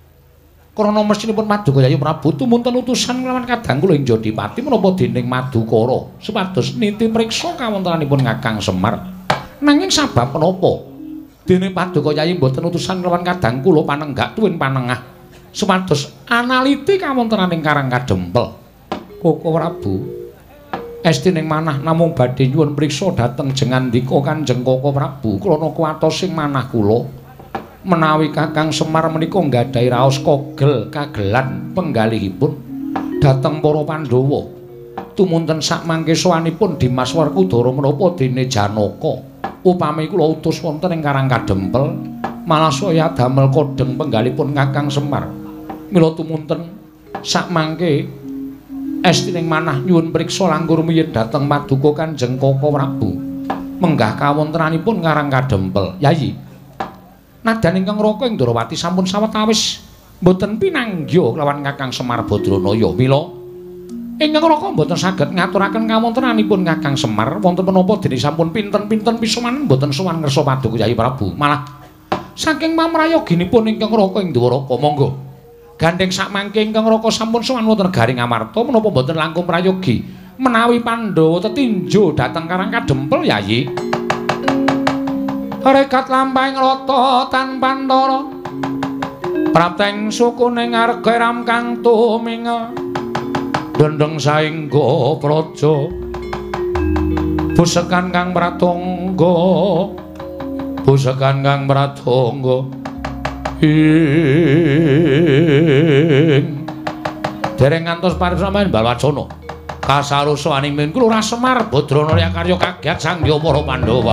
Krana mesinipun paduka Yayi Prabu tumunten utusan kelawan kadang kula ing Jodipati menapa dening Madukara supados niti priksa kawontenanipun Kakang Semar. Nanging sabab menapa dene paduka Yayi mboten utusan kelawan kadang kula panenggak tuwin panengah supados analiti kawontenaning Karang Kadempel. Koko Prabu estining manah namung badhe nyuwun priksa dhateng jengandika Kanjeng Koko Prabu krana kuwatosing manah kula menawi Kakang Semar menika nggadahi raos kogel kagelan penggalihipun dhateng para Pandhawa tumunten sak mangke sowanipun Dimas Werkudara menapa dene Janaka upami kula utus wonten ing Karang Kadempel malah saya damel kodeng penggalipun Kakang Semar mila tumunten sak mangke estining manah nyuwun priksa langkung rumiyin dhateng paduka Kanjeng Koko Prabu menggah kawontenanipun Karang Kadempel. Yayi nadan ingkang Raka ing Ndarawati sampun sawetawis mboten pinanggya kelawan Kakang Semar Badranaya mila ingkang Raka mboten saged ngaturaken kawontenanipun Kakang Semar wonten menapa dene sampun pinten-pinten pisowanan mboten sowan ngersa paduka Yayi Prabu malah saking pamrayoginipun ingkang Raka ing Dwaraka monggo gandeng sak mangke ingkang Raka sampun sowan wonten Garing Amarta menapa boten langkung prayogi menawi Pandhawa tetinju dhateng Karang Kadempel Yayi. Rekat lampahing rata tanpa antara prapteng sukuning arga ram kang tuminga dendeng saengga praja busekan kang pratangga busekan kang pratangga ing dereng ngantos parisamaning Balwacana kasarusaning min Lurah Semar Badranaya karya kagiat sangya para Pandhawa.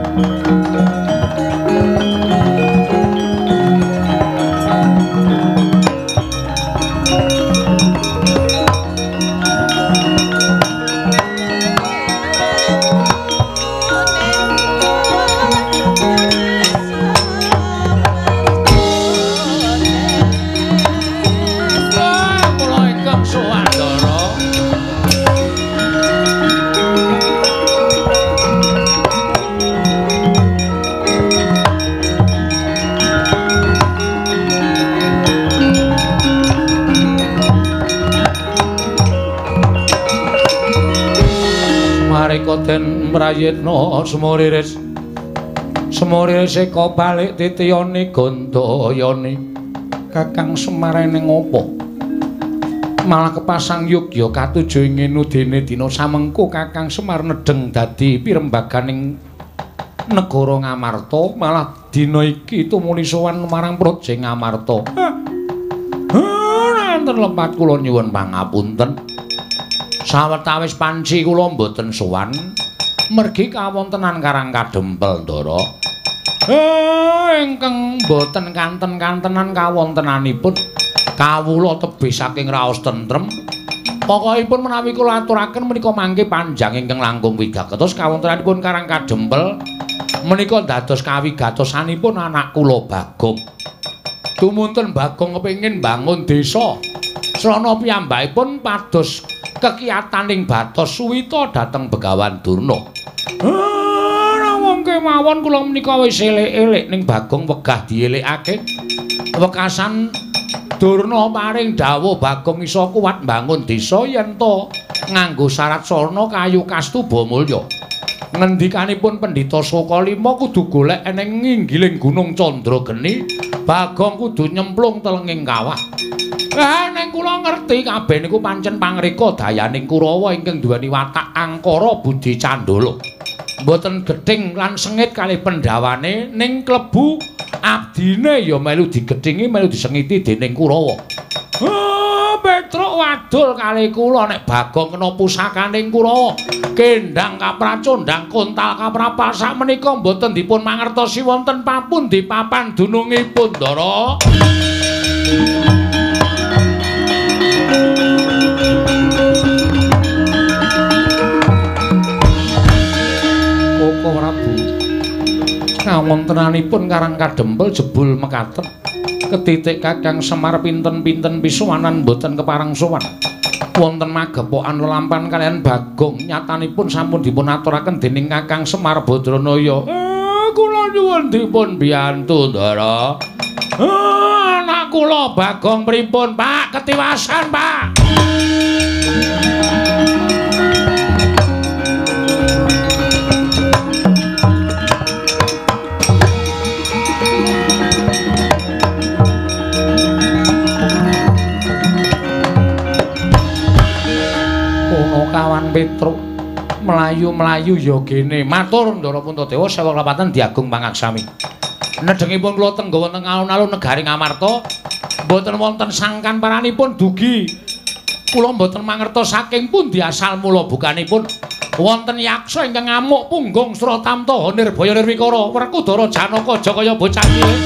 Den mrayitna semuriris semuriris eka balik titiyane gandayane Kakang Semar ning apa malah kepasang yogya katuju ingin dene dina samengko Kakang Semar nedeng dadi pirembaganing negara Ngamarta malah dina iki tumuli sowan marang Praja Ngamarta. Ora enten lepat kula nyuwun pangapunten. Sawetawis panci kula mboten sowan mergi kawontenan Karang Kadempel Ndara. Eh, ingkang boten kanten-kantenan kawontenanipun kawula tebih saking raos tentrem. Pokokipun menawi kula aturaken menika mangke panjang ingkang langkung wigatos kawontenanipun Karang Kadempel menika dados kawigatosanipun anak kula Bagong. Tumuntun Bagong kepengin bangun desa. Srana piyambakipun pados kekiyataning batos suwita dhateng Begawan Durna. Wong kemawon kula menika wis elek-elek ning Bagong wegah dielekake. Wekasan Durna paring dawuh Bagong isa kuwat mbangun desa yen to nganggo syarat sarana kayu kastuba mulya. Ngendikanipun Pendhita Sokalima kudu golek eneng nginggiling Gunung Candrageni, Bagong kudu nyemplung telenging kawah. Ah ning kula ngerti kabeh niku pancen pangreka dayaning Kurawa ingkang duweni watak angkara budi candala. Mboten gething lan sengit kalih pendhawane ning klebu abdine ya melu digedhingi melu disengiti dening Kurawa. Ah, Petruk wadul kalih kula nek Bagong kena pusakaning Kurawa. Kendang kapracondang kontal kaprapal sak menika mboten dipun mangertosi wonten papundi papan dunungipun, Ndara. Koko Prabu. Kawontenanipun Karang Kadempel jebul mekaten. Ketitik Kakang Semar pinten-pinten pisuwanan boten kepareng sowan. Wonten magepokan lelampan kalian Bagong nyatanipun sampun dipun aturaken dening Kakang Semar Badranaya. Eh, kula nyuwun dipun biyantu, Ndara. Eh, anak kula Bagong pripun, Pak? Ketiwasan, Pak. Kawan Petruk melayu-melayu ya gene matur Ndara Puntadewa sewu klepatan diagung pangaksami. Nedhengipun kula tenggo wonten alun-alun negari Ngamarta mboten wonten sangkan paranipun dugi. Kula mboten mangertos saking pundi asal mula bukanipun wonten yaksa ingkang ngamuk punggung Suratamta Nirbaya Nirwikara Werkudara Janaka Jakaya bocah cilik.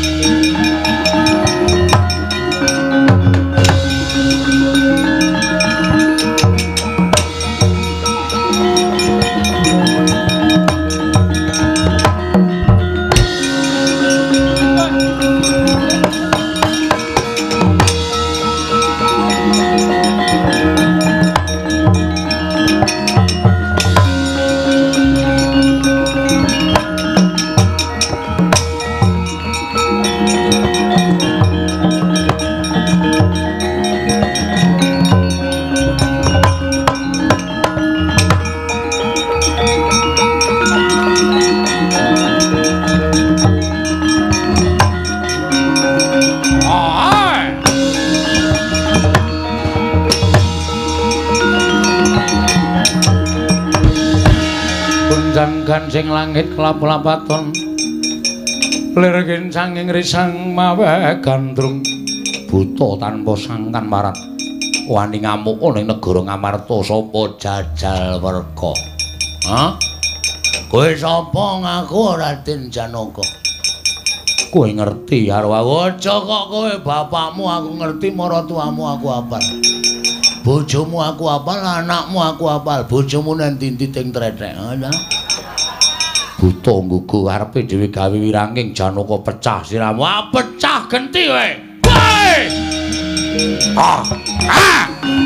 Gancing langit kelap-lapaton lir kincanging risang mawe gandrung buta tanpa sangkan marat wani ngamuk ning negara Ngamarta sapa Jajal Werka. Hah? Kowe sapa ngaku Raden Janaka? Kowe ngerti karo aku aja kok kowe bapakmu aku ngerti maratuamu aku apal. Bojomu aku apal, anakmu aku apal, bojomu nang tintit ing tretek. Ana. Buta nggugu arepe dhewe gawe wiranging Janaka pecah siramu. Ah, pecah genti kowe. Kowe. Ah. Ah.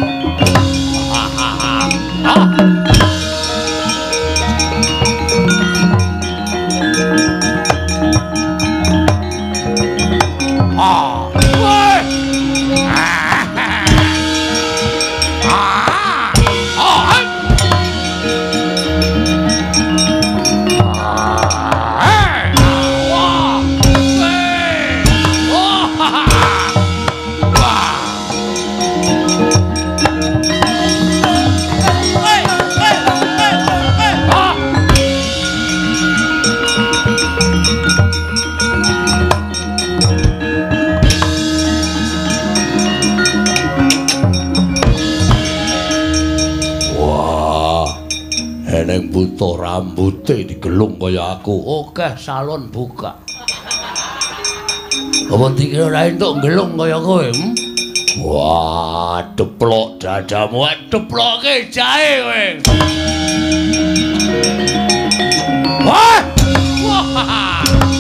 Ah. Ah. ning buta rambuté digelung kaya aku. Oke, salon buka. Apa dikira ora entuk gelung kaya kowe? Hmm? Wah, deplok dadamu, deploke jahe kowe. Wah! Wah!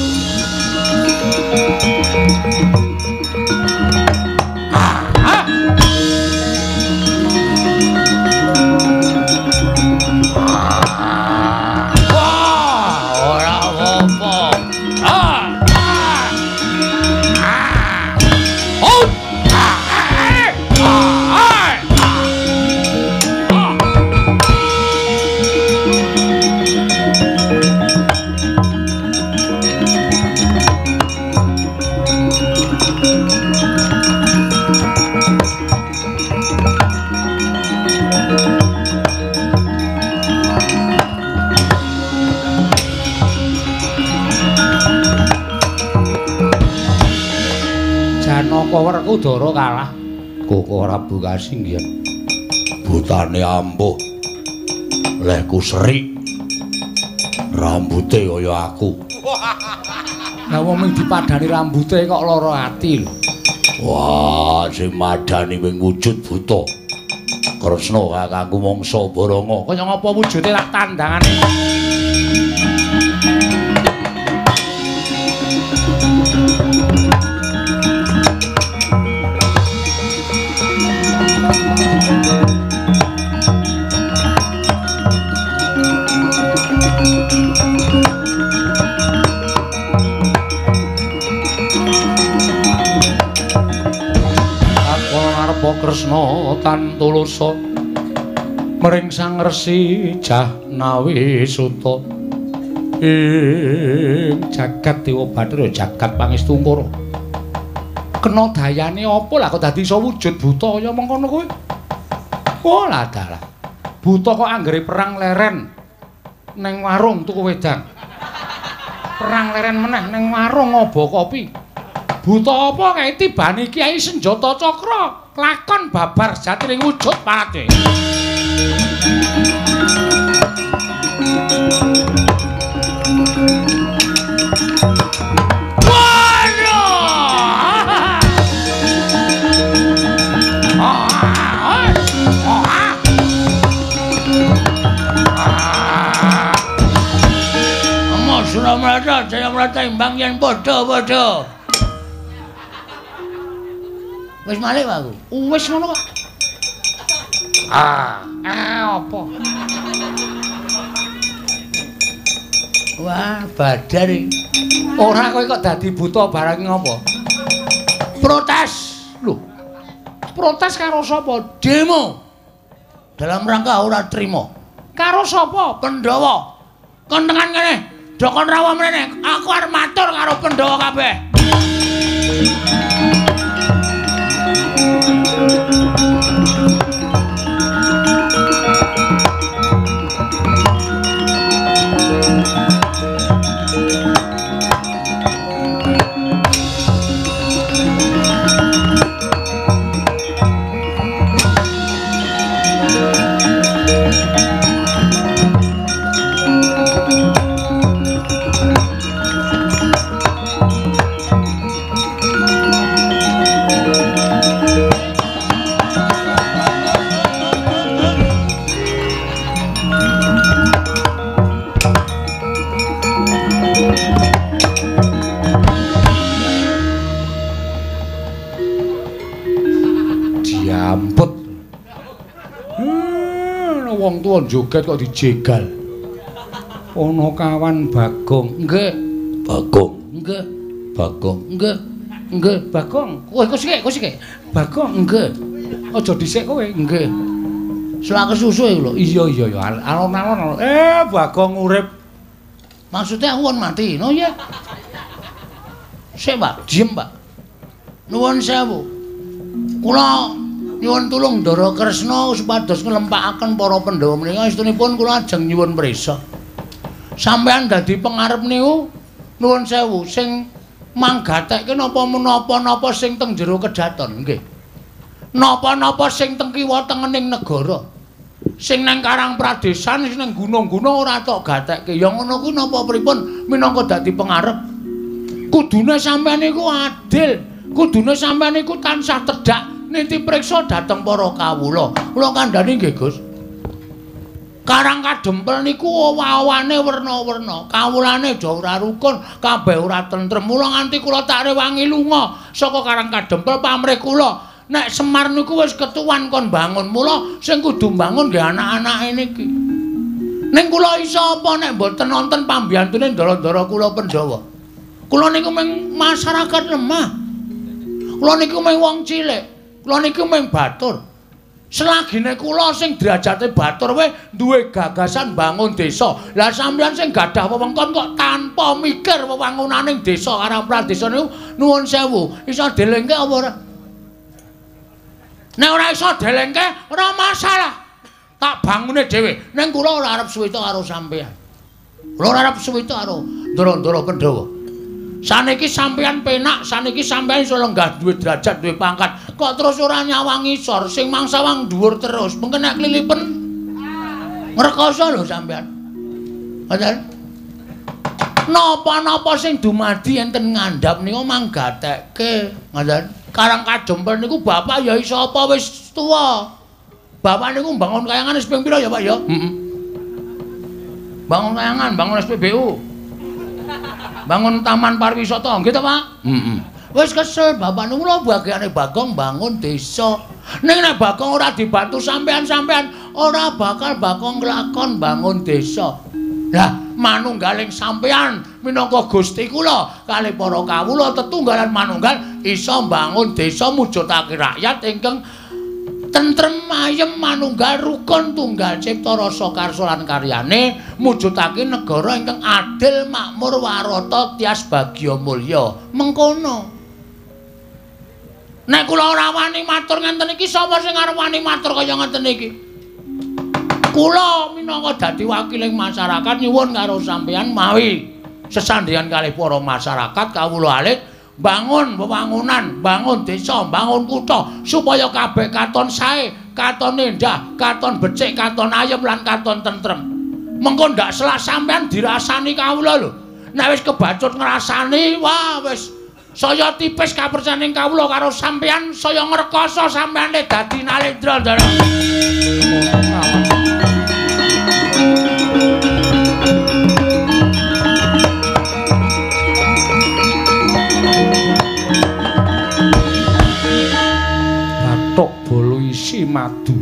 Werku Dara kalah. Koko Prabu Kasinggihan. Butane ampuh. Lehku serik. Rambute kaya aku. Lah wong ming dipadani rambute kok lara ati lho. Wah, sing madani wing wujud buta. Kresna kakangku mangsa Baranga. Kaya ngapa wujude lak tandangane. Kresna tan tulursa mring Sang Resi Jahnawi Suta ing jagat Dewa Bathara jagat pangestu Ngkara kena dayane apa lah kok dadi iso wujud buta kaya mengkono kowe. Oh lah dalah buta kok anggere perang leren ning warung tuku wedang perang leren meneh ning warung ngobo kopi. Buta apa kae tibane Kyai Senjata Cakra lakon babar jatining wujud parate. Amo Suramrata Jaya Mrata imbang yen padha-padha. Wis malih aku. Wis ngono kok. Ah, eh apa? Wah, badar iki. Ora kowe kok dadi buta barang ngopo? Protes. Lho. Protes karo sapa? Demo. Dalam rangka ora trima. Karo sapa? Pandhawa. Kon tekan kene. Dokon rawuh mrene. Aku arep matur karo Pandhawa kabeh. Wong tuwa joget kok dijegal. Ana kawan Bagong. Nggih. Bagong. Nggih. Bagong. Nggih. Nggih, Bagong. Kowe kok sik, kok sik. Bagong, nggih. Aja dhisik kowe, nggih. Selak kesusu iki lho. Iya iya ya, alon-alon. Eh, Bagong urip. Maksudnya aku kon mati, no ya. Sik, Pak, diem, Pak. Nuwun sewu. Kula nyuwun tulung Ndara Kresna supados nglempakaken para Pandhawa menika istunipun kula ajeng nyuwun prisa. Sampeyan dadi pengarep niku nuwun sewu sing manggatekke napa menapa-napa sing teng jero kedaton nggih. Napa-napa sing teng kiwa tengening negara. Sing nang Karang Pradesan, sing nang gunung-gunung ora tok gatekke. Ya ngono kuwi napa pripun minangka dadi pengarep? Kudune sampean niku adil. Kudune sampean niku tansah tedhak niti priksa dhateng para kawula. Kula kandhani nggih, Gus. Karang Kadempel niku owah-owane werna-werna. Kawulane aja ora rukun, kabeh ora tentrem. Mula nganti kula tak rewangi lunga saka Karang Kadempel pamrih kula. Nek Semar niku wis ketuwan kon bangun, mula sing kudu bangun nggih anak-anake niki. Ning kula iso apa nek mboten nonton pambiyantune ndara-ndara kula Pandhawa. Kula niku mung masyarakat lemah. Kula niku mung wong cilik. Kula niku mung batur. Selagine kula sing derajate batur wae duwe gagasan bangun desa. Lah sampeyan sing gadah wewengkon kok tanpa mikir wewangunaning desa Karang Pradesan niku nuwun sewu, iso delengke apa ora? Nek ora iso delengke, ora masalah. Tak bangune dhewe. Ning kula ora arep suwita karo sampeyan. Kula ora arep suwita karo ndara-ndara Pandhawa. Saniki sampeyan penak, saniki sampeyan iso lenggah duwe derajat, duwe pangkat. Kok terus ora nyawang isor, sing mangsa wang dhuwur terus. Mengko nek klilipen ngrekoso lho sampeyan. Ngoten. Napa-napa sing dumadi enten ngandhap niku manggatekke. Ngoten. Karang Kadempel niku bapak ya iso apa wis tuwa. Bapak niku bangun kayangan wis ping pira ya, Pak ya? Heeh. Bangun kayangan, bangun S P B U. Bangun taman pariwisata nggih to, Pak? Heeh. Wis kesel bapak niku lho bagiane Bagong bangun desa. Ning nek Bagong ora dibantu sampean-sampean ora bakal Bagong nglakon bangun desa. Lah manunggaling sampeyan minangka Gusti kula kali para kawula tetunggalan manunggal iso mbangun desa mujudake rakyat ingkang tentrem ayem manunggal rukun tunggal cipta rasa karsa lan karyane mujudake negara ingkang adil makmur warata tias bagya mulya mengkono. Nek kula ora wani matur ngenten iki sapa sing arep wani matur kaya ngenten iki? Kula minangka dadi wakiling masyarakat nyuwun karo sampeyan mawi sesandheyan kalih para masyarakat kawula alit bangun wewangunan, bangun desa, bangun kutha supaya kabeh katon sae, katon endah, katon becik, katon ayem lan katon tentrem. Mengko ndak salah sampeyan dirasani kawula lho. Nek wis kebacut ngrasani, wah wis saya tipis kapercayaning kawula karo sampeyan, saya ngrekoso sampeyan dadi nalendra. Bathok bolo isi madu.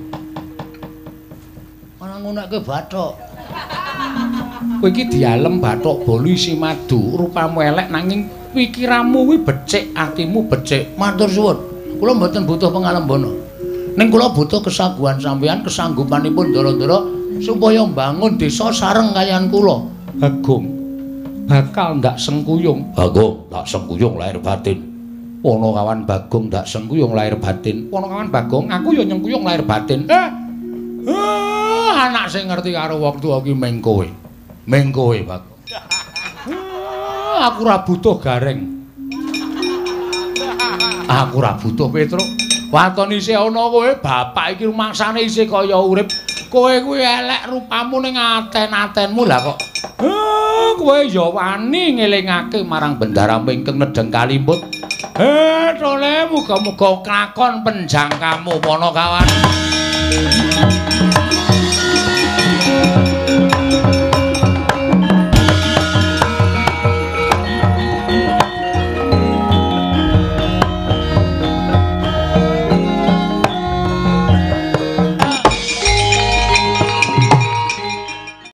Ana nguneke bathok. Kowe iki dialem bathok bolo isi madu, rupamu elek nanging pikiranmu kuwi becik, atimu becik. Matur suwun. Kula mboten butuh pangalembana. Ning kula butuh kesaguhan sampeyan, kesanggupanipun ndara-ndara supaya mbangun desa sareng kaliyan kula. Bagong bakal ndak sengkuyung. Bagong ndak sengkuyung lahir batin. Ana kawan Bagong ndak sengkuyung lahir batin. Ana kawan Bagong aku ya nyengkuyung lahir batin. Eh. Eh, anak sing ngerti karo wong tuwa iki meng kowe. Meng kowe, Bagong. Eh, aku ora butuh gareng. Aku ora butuh Petruk. Waton isih ana kowe, bapak iki rumangsane isih kaya urip. Kowe kuwi elek rupamu ning aten-atenmu lah kok. Eh, kowe ya wani ngelingake marang bendaramu ingkang nedeng kalimbut. Eh, tole muga-muga kelakon penjangkamu pono kawan.